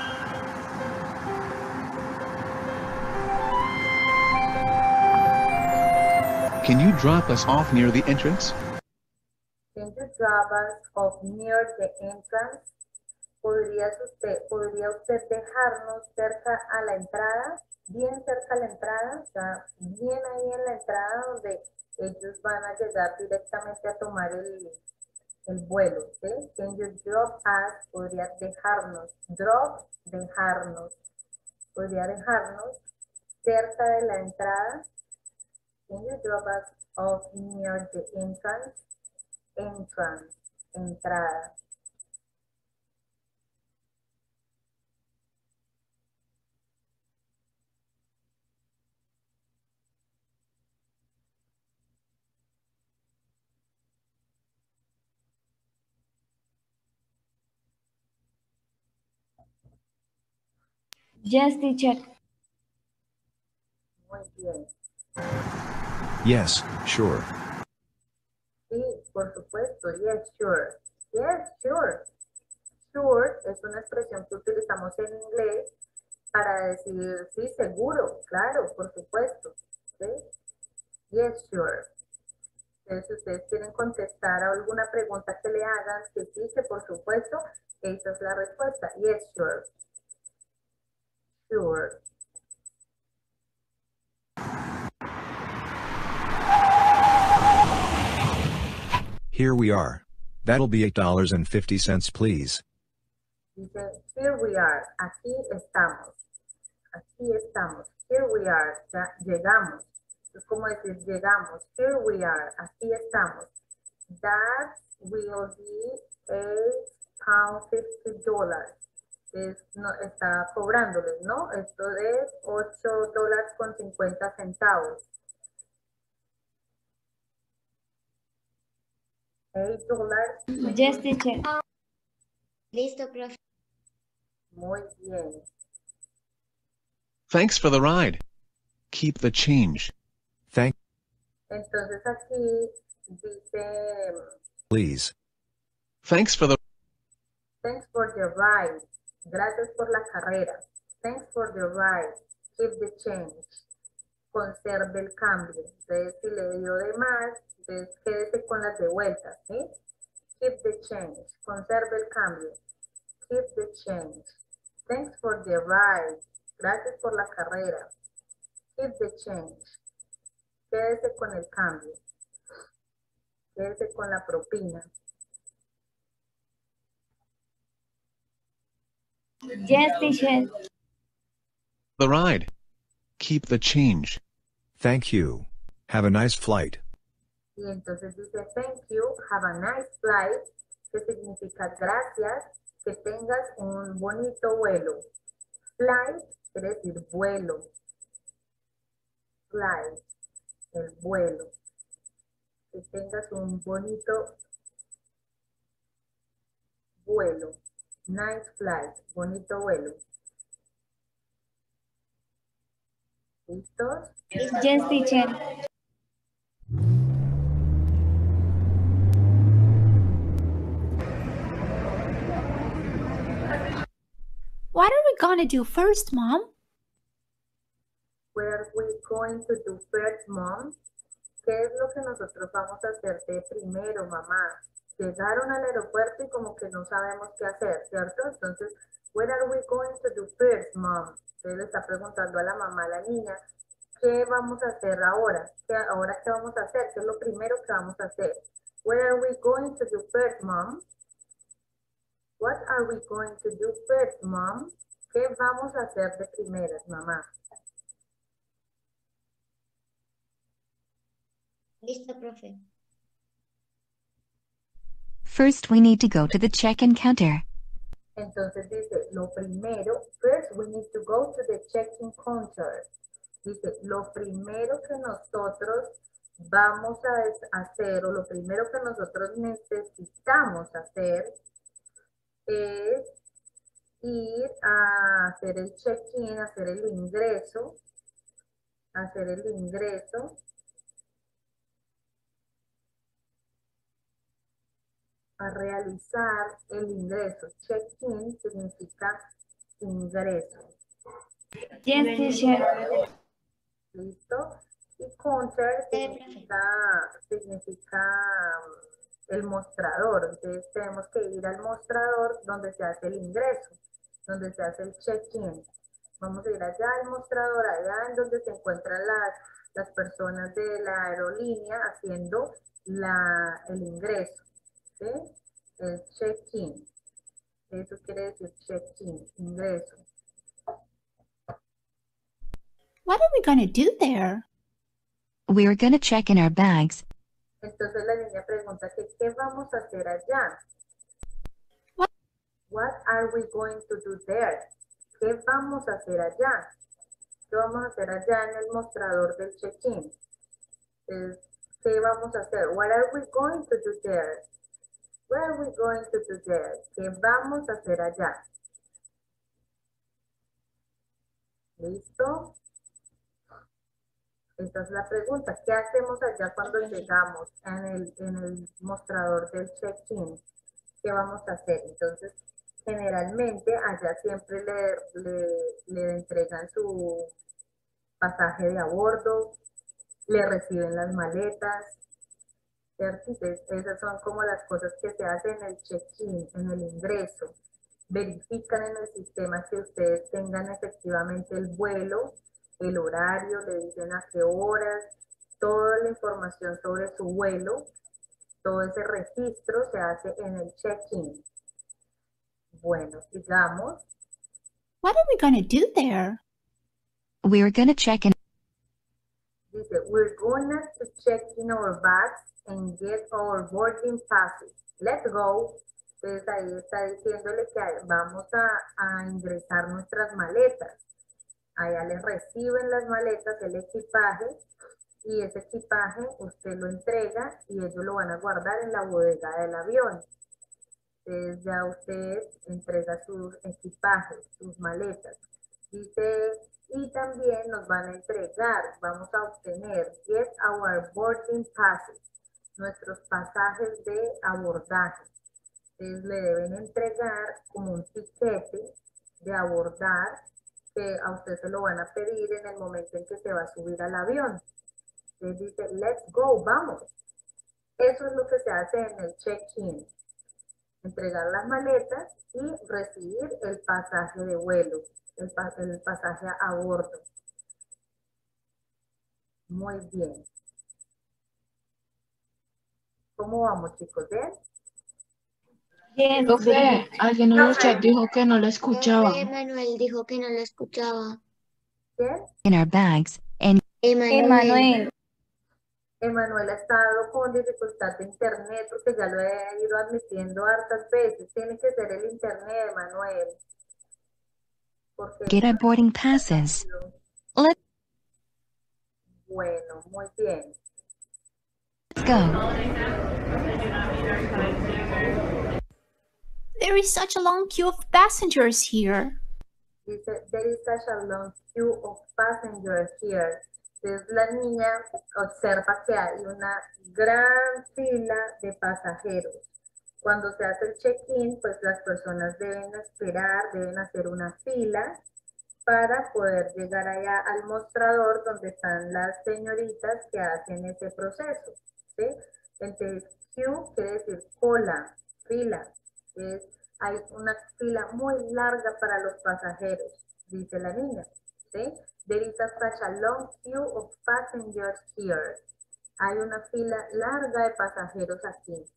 Can you drop us off near the entrance? Can you drop us off near the entrance? ¿Podría usted dejarnos cerca a la entrada? Bien cerca a la entrada, o sea, bien ahí en la entrada donde ellos van a llegar directamente a tomar el vuelo, ¿sí? Can you drop us? Podría dejarnos. Drop, dejarnos. Podría dejarnos cerca de la entrada. Can you drop us off near the entrance? Entrance, entrada. Yes, teacher. Muy bien. Yes, sure. Sí, por supuesto. Yes, sure. Yes, sure. Sure es una expresión que utilizamos en inglés para decir, sí, seguro, claro, por supuesto. ¿Sí? Yes, sure. Entonces, si ustedes quieren contestar a alguna pregunta que le hagan, que sí, que por supuesto, esa es la respuesta. Yes, sure. Sure. Here we are. That'll be $8.50, please. Dice, here we are. Aquí estamos. Aquí estamos. Here we are. Ya llegamos. Es como decir llegamos. Here we are. Aquí estamos. That will be $8.50. No, está cobrándoles, ¿no? Esto es $8.50. $8. Yes, teacher. Listo, profe. Muy bien. Thanks for the ride. Keep the change. Thank, Entonces aquí dice, please. Thanks for the thanks for the ride. Gracias por la carrera. Thanks for the ride. Keep the change. Conserve el cambio. Entonces, si le dio de más, entonces quédese con las de vuelta, ¿sí? Keep the change. Conserve el cambio. Keep the change. Thanks for the ride. Gracias por la carrera. Keep the change. Quédese con el cambio. Quédese con la propina. Yes, teacher. the ride. Keep the change. Thank you. Have a nice flight. Y entonces dice, thank you, have a nice flight, que significa gracias, que tengas un bonito vuelo. Flight quiere decir vuelo. Flight, el vuelo. Que tengas un bonito vuelo. Nice flight, bonito vuelo. ¿Listos? Yes, teacher. What are we gonna do first, Mom? What are we going to do first, Mom? ¿Qué es lo que nosotros vamos a hacer de primero, mamá? Llegaron al aeropuerto y como que no sabemos qué hacer, ¿cierto? Entonces, what are we going to do first, Mom? Usted le está preguntando a la mamá, a la niña, ¿qué vamos a hacer ahora? ¿Ahora qué vamos a hacer? ¿Qué es lo primero que vamos a hacer? What are we going to do first, Mom? What are we going to do first, Mom? ¿Qué vamos a hacer de primeras, mamá? Listo, profe. First, we need to go to the check-in counter. Entonces dice, lo primero, first we need to go to the check-in counter. Dice, lo primero que nosotros vamos a hacer, o lo primero que nosotros necesitamos hacer, es ir a hacer el check-in, hacer el ingreso, a realizar el ingreso. Check-in significa ingreso. Yes, teacher. ¿Listo? Y counter significa el mostrador. Entonces tenemos que ir al mostrador donde se hace el ingreso, donde se hace el check-in. Vamos a ir allá al mostrador, allá en donde se encuentran las personas de la aerolínea haciendo el ingreso. ¿Sí? El check-in. Eso quiere decir check-in, ingreso. What are we gonna do there? We're gonna check in our bags. Entonces la niña pregunta que ¿qué vamos a hacer allá? What are we going to do there? ¿Qué vamos a hacer allá? ¿Qué vamos a hacer allá en el mostrador del check-in? ¿Qué vamos a hacer? What are we going to do there? What are we going to do there? ¿Qué vamos a hacer allá? ¿Listo? Esta es la pregunta. ¿Qué hacemos allá cuando llegamos en el mostrador del check-in? ¿Qué vamos a hacer? Entonces, generalmente allá siempre le entregan su pasaje de a bordo, le reciben las maletas, ¿cierto? Entonces, esas son como las cosas que se hacen en el check-in, en el ingreso. Verifican en el sistema que ustedes tengan efectivamente el vuelo, el horario, le dicen a qué horas, toda la información sobre su vuelo, todo ese registro se hace en el check-in. Bueno, sigamos. What are we going to do there? We're gonna check in. Dice, we're gonna to check in our bags and get our boarding passes. Let's go. Entonces ahí está diciéndole que vamos a ingresar nuestras maletas. Allá les reciben las maletas, el equipaje, y ese equipaje usted lo entrega y ellos lo van a guardar en la bodega del avión. Entonces ya usted entrega sus equipajes, sus maletas. Dice, y también nos van a entregar, vamos a obtener, get our boarding passes, nuestros pasajes de abordaje. Entonces le deben entregar como un tiquete de abordar que a usted se lo van a pedir en el momento en que se va a subir al avión. Entonces dice, let's go, vamos. Eso es lo que se hace en el check-in. Entregar las maletas y recibir el pasaje de vuelo, el pasaje a bordo. Muy bien. ¿Cómo vamos, chicos? ¿Bien? Yes, Profe, alguien en el chat dijo que no lo escuchaba. Profe, Manuel dijo que no lo escuchaba. ¿Bien? In our bags, and Emanuel. Emanuel ha estado con dificultad de internet porque ya lo he ido admitiendo hartas veces. Tiene que ser el internet, Emanuel. Porque get our boarding passes. Let's bueno, muy bien. go. There is such a long queue of passengers here. Dice, there is such a long queue of passengers here. Entonces la niña observa que hay una gran fila de pasajeros. Cuando se hace el check-in, pues las personas deben esperar, deben hacer una fila para poder llegar allá al mostrador donde están las señoritas que hacen ese proceso, ¿sí? Entonces, queue quiere decir cola, fila. Entonces, hay una fila muy larga para los pasajeros, dice la niña, ¿sí? There is such a long queue of passengers here. Hay una fila larga de pasajeros aquí.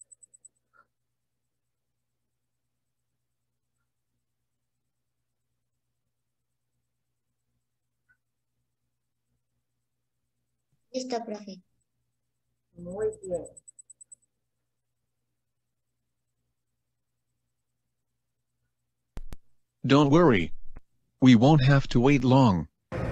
Listo, profe. Muy bien. Don't worry. We won't have to wait long.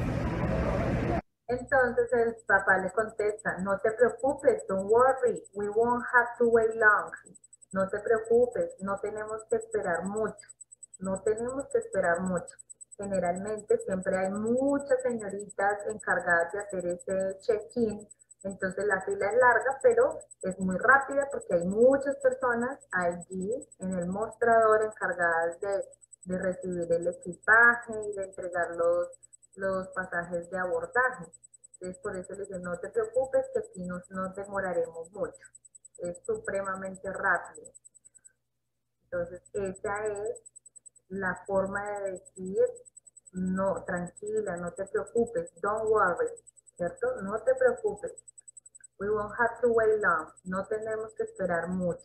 Entonces el papá le contesta, no te preocupes, don't worry, we won't have to wait long. No te preocupes, no tenemos que esperar mucho. No tenemos que esperar mucho. Generalmente siempre hay muchas señoritas encargadas de hacer ese check-in. Entonces la fila es larga, pero es muy rápida porque hay muchas personas allí en el mostrador encargadas de recibir el equipaje y de entregar los pasajes de abordaje. Entonces por eso les digo, no te preocupes que aquí nos demoraremos mucho. Es supremamente rápido. Entonces esa es la forma de decir, no, tranquila, no te preocupes, don't worry, ¿cierto? No te preocupes. We won't have to wait long. No tenemos que esperar mucho.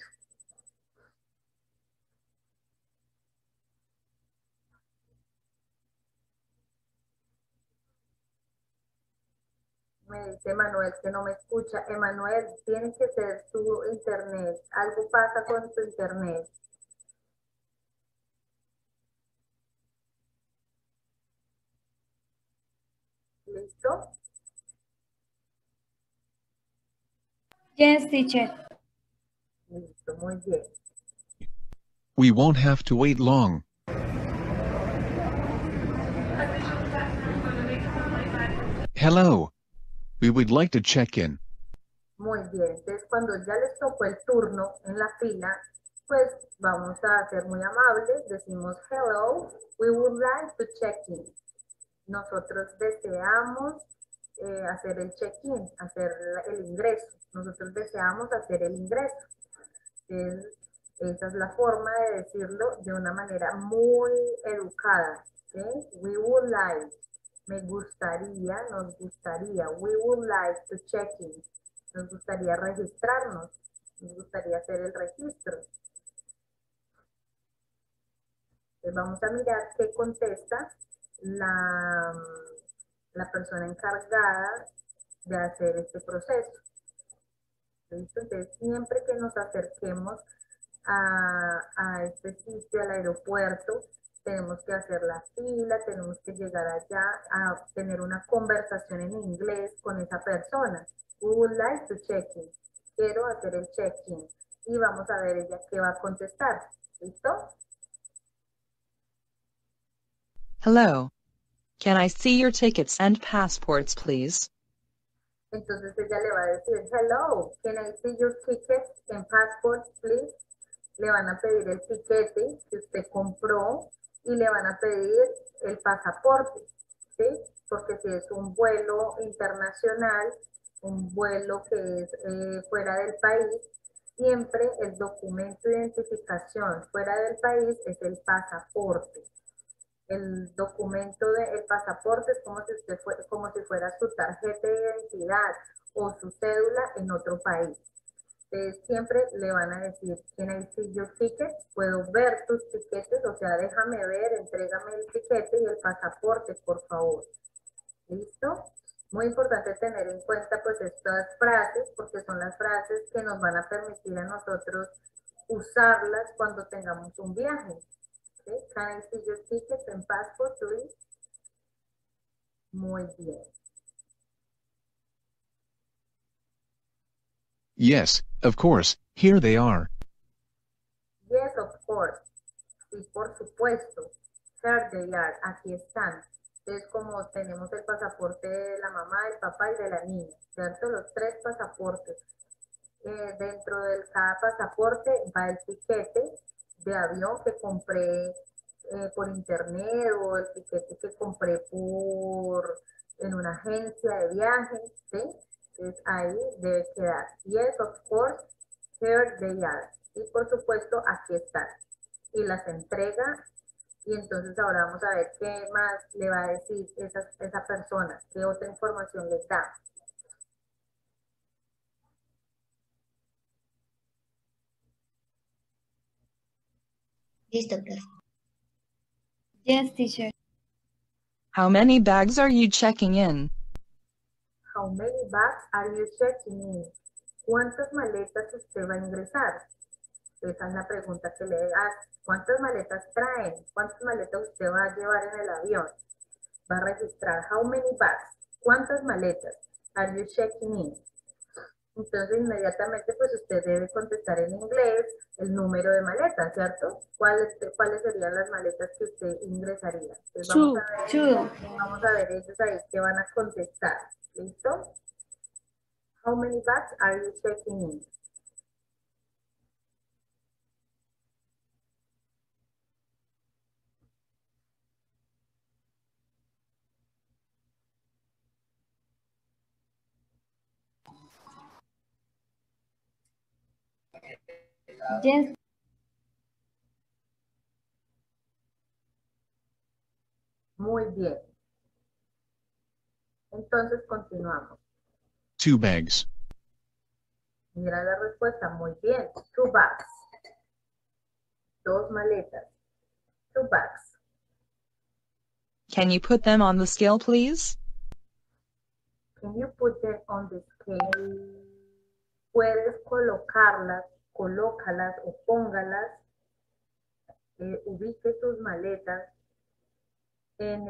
Me dice Manuel que no me escucha. Emanuel, tiene que ser tu internet. Algo pasa con tu internet. ¿Listo? Yes, teacher. Listo, muy bien. We won't have to wait long. Hello. We would like to check in. Muy bien. Entonces, cuando ya les tocó el turno en la fila, pues vamos a ser muy amables. Decimos, hello, we would like to check in. Nosotros deseamos hacer el check-in, hacer el ingreso. Nosotros deseamos hacer el ingreso. Esa es la forma de decirlo de una manera muy educada. ¿Sí? We would like, me gustaría, nos gustaría. We would like to check in. Nos gustaría registrarnos. Nos gustaría hacer el registro. Entonces vamos a mirar qué contesta la persona encargada de hacer este proceso. ¿Listo? Entonces, siempre que nos acerquemos a este sitio, al aeropuerto, tenemos que hacer la fila, tenemos que llegar allá a tener una conversación en inglés con esa persona. We would like to check in. Quiero hacer el check-in. Y vamos a ver ella qué va a contestar. ¿Listo? Hello. Can I see your tickets and passports, please? Entonces ella le va a decir, hello, can I see your tickets and passport, please? Le van a pedir el tiquete que usted compró y le van a pedir el pasaporte, ¿sí? Porque si es un vuelo internacional, un vuelo que es fuera del país, siempre el documento de identificación fuera del país es el pasaporte. El documento del pasaporte es como si fuera su tarjeta de identidad o su cédula en otro país. Siempre le van a decir, can I see your ticket? Puedo ver tus tiquetes, o sea, déjame ver, entrégame el tiquete y el pasaporte, por favor. ¿Listo? Muy importante tener en cuenta pues estas frases, porque son las frases que nos van a permitir a nosotros usarlas cuando tengamos un viaje. ¿Sí? Can I see your ticket and passport, please? Muy bien. Yes, of course, here they are. Yes, of course. Sí, por supuesto. Here they are. Aquí están. Entonces, como tenemos el pasaporte de la mamá, del papá y de la niña, ¿cierto? Los tres pasaportes. Dentro de cada pasaporte va el tiquete de avión que compré por internet o el tiquete que compré en una agencia de viajes, ¿sí? Entonces ahí debe quedar. Yes, of course, here they are. Y por supuesto, aquí están. Y las entrega. Y entonces ahora vamos a ver qué más le va a decir esa persona, qué otra información les da. Listo, profe. Yes, teacher. How many bags are you checking in? How many bags are you checking in? ¿Cuántas maletas usted va a ingresar? Esa es la pregunta que le hagas. ¿Cuántas maletas traen? ¿Cuántas maletas usted va a llevar en el avión? Va a registrar how many bags. ¿Cuántas maletas are you checking in? Entonces inmediatamente pues usted debe contestar en inglés el número de maletas, ¿cierto? ¿Cuáles serían las maletas que usted ingresaría? Entonces vamos a ver ellos ahí que van a contestar. ¿Listo? How many bags are you checking in? Yes. Muy bien. Entonces continuamos. 2 bags. Mira la respuesta, muy bien. 2 bags. 2 maletas. 2 bags. Can you put them on the scale, please? Can you put them on the scale? Puedes colócalas o póngalas, ubique tus maletas en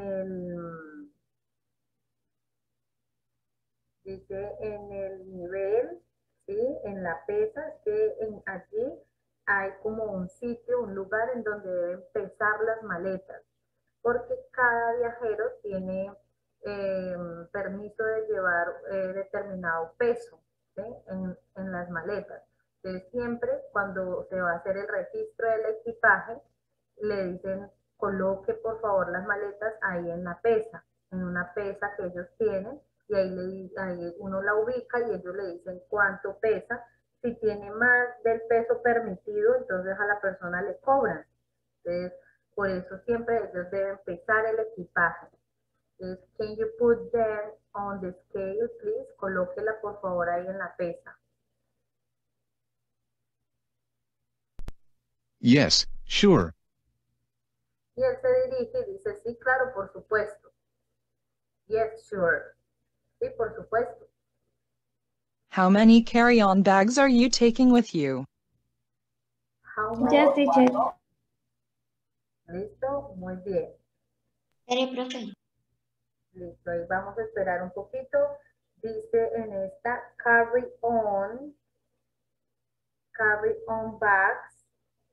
el nivel, ¿sí? En la pesa, que allí hay como un sitio, un lugar en donde deben pesar las maletas, porque cada viajero tiene permiso de llevar determinado peso, ¿sí? en las maletas. Entonces siempre cuando se va a hacer el registro del equipaje, le dicen coloque por favor las maletas ahí en la pesa, en una pesa que ellos tienen, y ahí uno la ubica y ellos le dicen cuánto pesa. Si tiene más del peso permitido, entonces a la persona le cobran. Entonces, por eso siempre ellos deben pesar el equipaje. Entonces, can you put them on the scale, please? Colóquela por favor ahí en la pesa. Yes, sure. Y él se dirige y dice, sí, claro, por supuesto. Yes, sure. Sí, por supuesto. How many carry-on bags are you taking with you? How many? Yes, teacher. Listo, muy bien. Profe. Listo, ahí vamos a esperar un poquito. Dice en esta, carry on bags.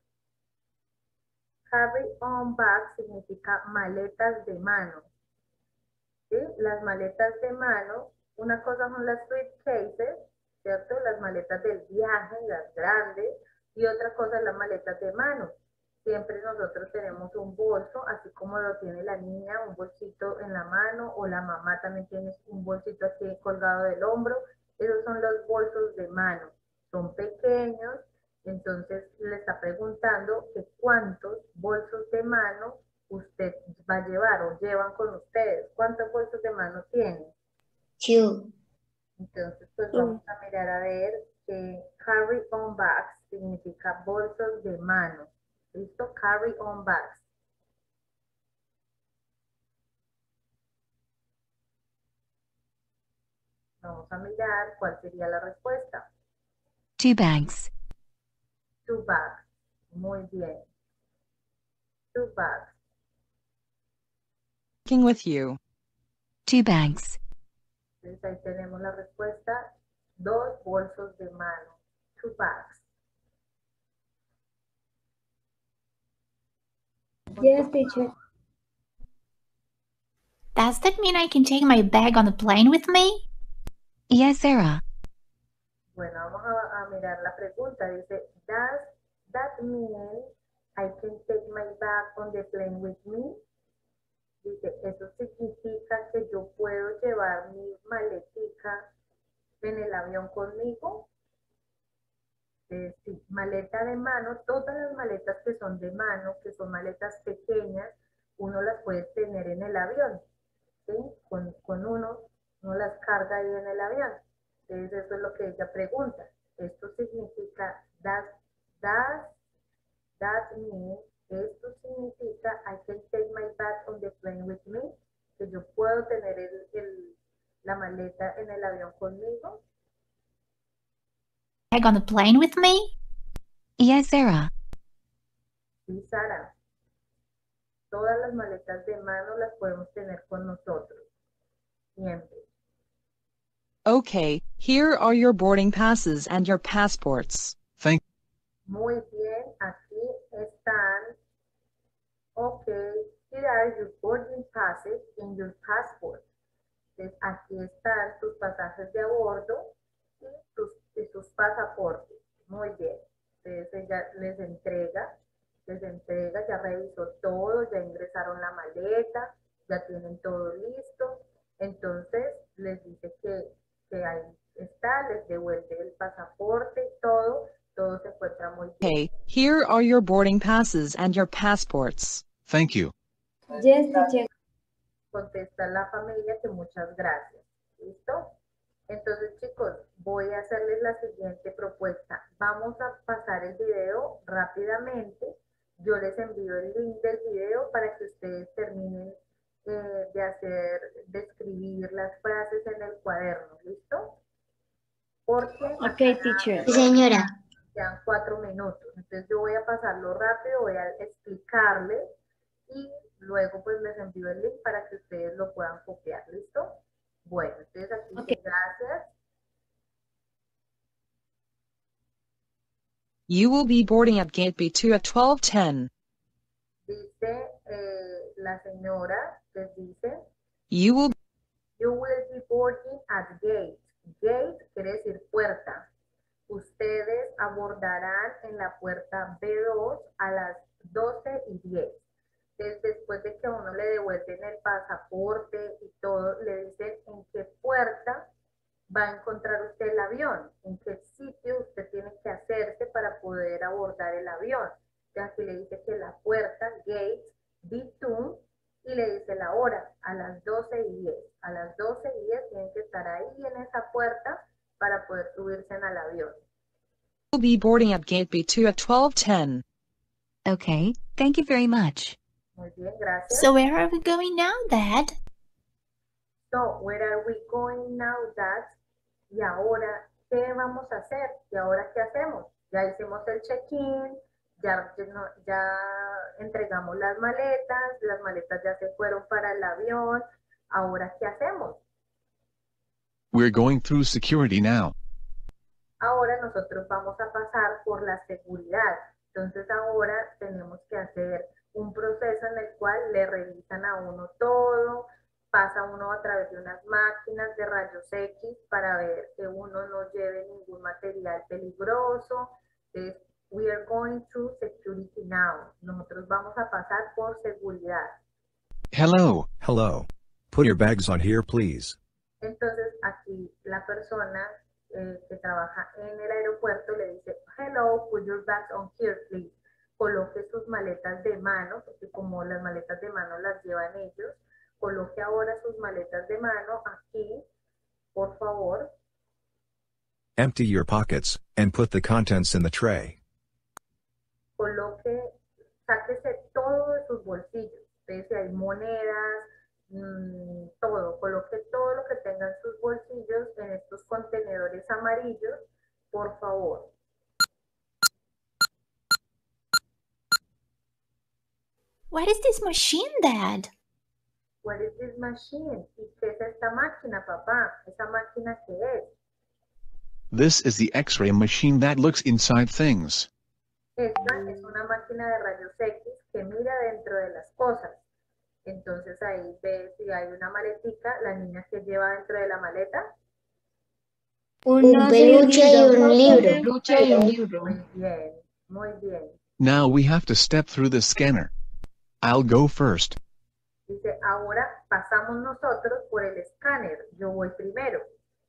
Carry on bags significa maletas de mano. ¿Sí? Las maletas de mano, una cosa son las suitcases, ¿cierto? Las maletas del viaje, las grandes, y otra cosa es las maletas de mano. Siempre nosotros tenemos un bolso, así como lo tiene la niña, un bolsito en la mano, o la mamá también tiene un bolsito aquí colgado del hombro. Esos son los bolsos de mano. Son pequeños, entonces le está preguntando que cuántos bolsos de mano usted va a llevar o llevan con ustedes. ¿Cuántos bolsos de mano tienen? Two. Entonces, pues vamos a mirar a ver que carry on bags significa bolsos de mano. ¿Listo? Carry on bags. Vamos a mirar cuál sería la respuesta. 2 bags. 2 bags. Muy bien. 2 bags. Taking with you. 2 bags. Entonces ahí tenemos la respuesta. 2 bolsos de mano. 2 bags. Yes, teacher. Does that mean I can take my bag on the plane with me? Yes, Sarah. Bueno, vamos a mirar la pregunta. Dice, does that mean I can take my bag on the plane with me? Dice, ¿eso significa que yo puedo llevar mi maletica en el avión conmigo? Sí, maleta de mano, todas las maletas que son de mano, que son maletas pequeñas, uno las puede tener en el avión, ¿sí? Con uno las carga ahí en el avión. Entonces eso es lo que ella pregunta. Esto significa, that means, esto significa, I can take my bag on the plane with me, que yo puedo tener la maleta en el avión conmigo. Bag on the plane with me? Yes, Sarah. Sí, Sara. Todas las maletas de mano las podemos tener con nosotros. Siempre. Okay, here are your boarding passes and your passports. Thank Muy bien, aquí están. Okay, here are your boarding passes and your passport. Entonces, aquí están tus pasajes de a bordo y tus pasaportes. Muy bien. Entonces ella les entrega, ya revisó todo, ya ingresaron la maleta, ya tienen todo listo. Entonces les dice que ahí está, les devuelve el pasaporte, todo se encuentra muy bien. Okay, here are your boarding passes and your passports. Thank you. Yes, teacher. Contesta la familia que muchas gracias. ¿Listo? Entonces, chicos, voy a hacerles la siguiente propuesta. Vamos a pasar el video rápidamente. Yo les envío el link del video para que ustedes terminen de escribir las frases en el cuaderno. ¿Listo? Porque Okay, teacher. Sí, señora. quedan 4 minutos. Entonces, yo voy a pasarlo rápido, voy a explicarles y luego pues les envío el link para que ustedes lo puedan copiar. ¿Listo? Bueno, entonces aquí dice gracias. You will be boarding at gate B2 at 12:10. Dice la señora, les dice, You will you will be boarding at gate. Gate quiere decir puerta. Ustedes abordarán en la puerta B2 a las 12:10. Entonces, después de que a uno le devuelven el pasaporte y todo, le dicen en qué puerta va a encontrar usted el avión, en qué sitio usted tiene que hacerse para poder abordar el avión. Entonces, aquí le dice que la puerta, gate B2, y le dice la hora, a las 12:10. A las 12:10 tienen que estar ahí en esa puerta para poder subirse al avión. We'll be boarding at gate B2 at 12:10. Okay, thank you very much. Muy bien, gracias. So where are we going now, Dad? So, where are we going now, Dad? Y ahora, ¿qué vamos a hacer? ¿Y ahora qué hacemos? Ya hicimos el check-in, ya entregamos las maletas ya se fueron para el avión. Ahora, ¿qué hacemos? We're going through security now. Ahora nosotros vamos a pasar por la seguridad. Entonces ahora tenemos que hacer un proceso en el cual le revisan a uno todo, pasa uno a través de unas máquinas de rayos X para ver que uno no lleve ningún material peligroso. Entonces, we are going through security now. Nosotros vamos a pasar por seguridad. Hello. Hello. Put your bags on here, please. Entonces aquí la persona que trabaja en el aeropuerto le dice, hello, put your bags on here, please. Coloque sus maletas de mano, porque como las maletas de mano las llevan ellos, coloque ahora sus maletas de mano aquí, por favor. Empty your pockets, and put the contents in the tray. Sáquese todo de sus bolsillos. Entonces, si hay monedas, todo, coloque todo lo que tenga en sus bolsillos en estos contenedores amarillos, por favor. What is this machine, Dad? What is this machine? ¿Y qué es esta máquina, papá? ¿Esa máquina qué es? This is the X-ray machine that looks inside things. Esta es una máquina de rayos X que mira dentro de las cosas. Entonces ahí ve si hay una maletica, la niña que lleva dentro de la maleta. Un peluche y un libro. Muy bien, muy bien. Now we have to step through the scanner. I'll go first. Dice, ahora pasamos nosotros por el escáner. Yo voy primero.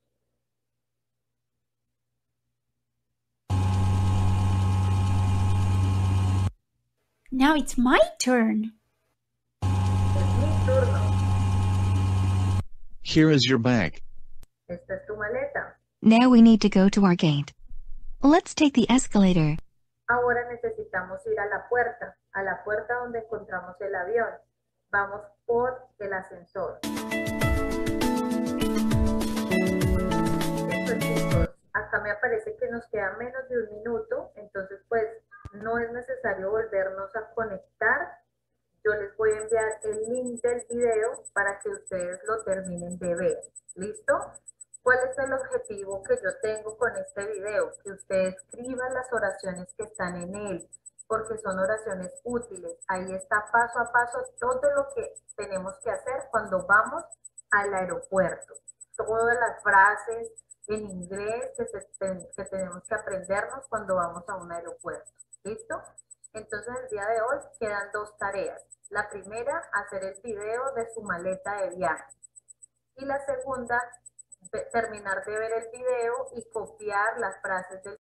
Now it's my turn. Es mi turno. Here is your bag. Esta es tu maleta. Now we need to go to our gate. Let's take the escalator. Ahora necesitamos ir a la puerta donde encontramos el avión. Vamos por el ascensor. Listo, chicos. Acá me aparece que nos queda menos de 1 minuto, entonces pues no es necesario volvernos a conectar. Yo les voy a enviar el link del video para que ustedes lo terminen de ver. ¿Listo? ¿Cuál es el objetivo que yo tengo con este video? Que ustedes escriban las oraciones que están en él, porque son oraciones útiles. Ahí está paso a paso todo lo que tenemos que hacer cuando vamos al aeropuerto. Todas las frases en inglés que tenemos que aprendernos cuando vamos a un aeropuerto. ¿Listo? Entonces el día de hoy quedan 2 tareas. La primera, hacer el video de su maleta de viaje. Y la segunda, terminar de ver el video y copiar las frases del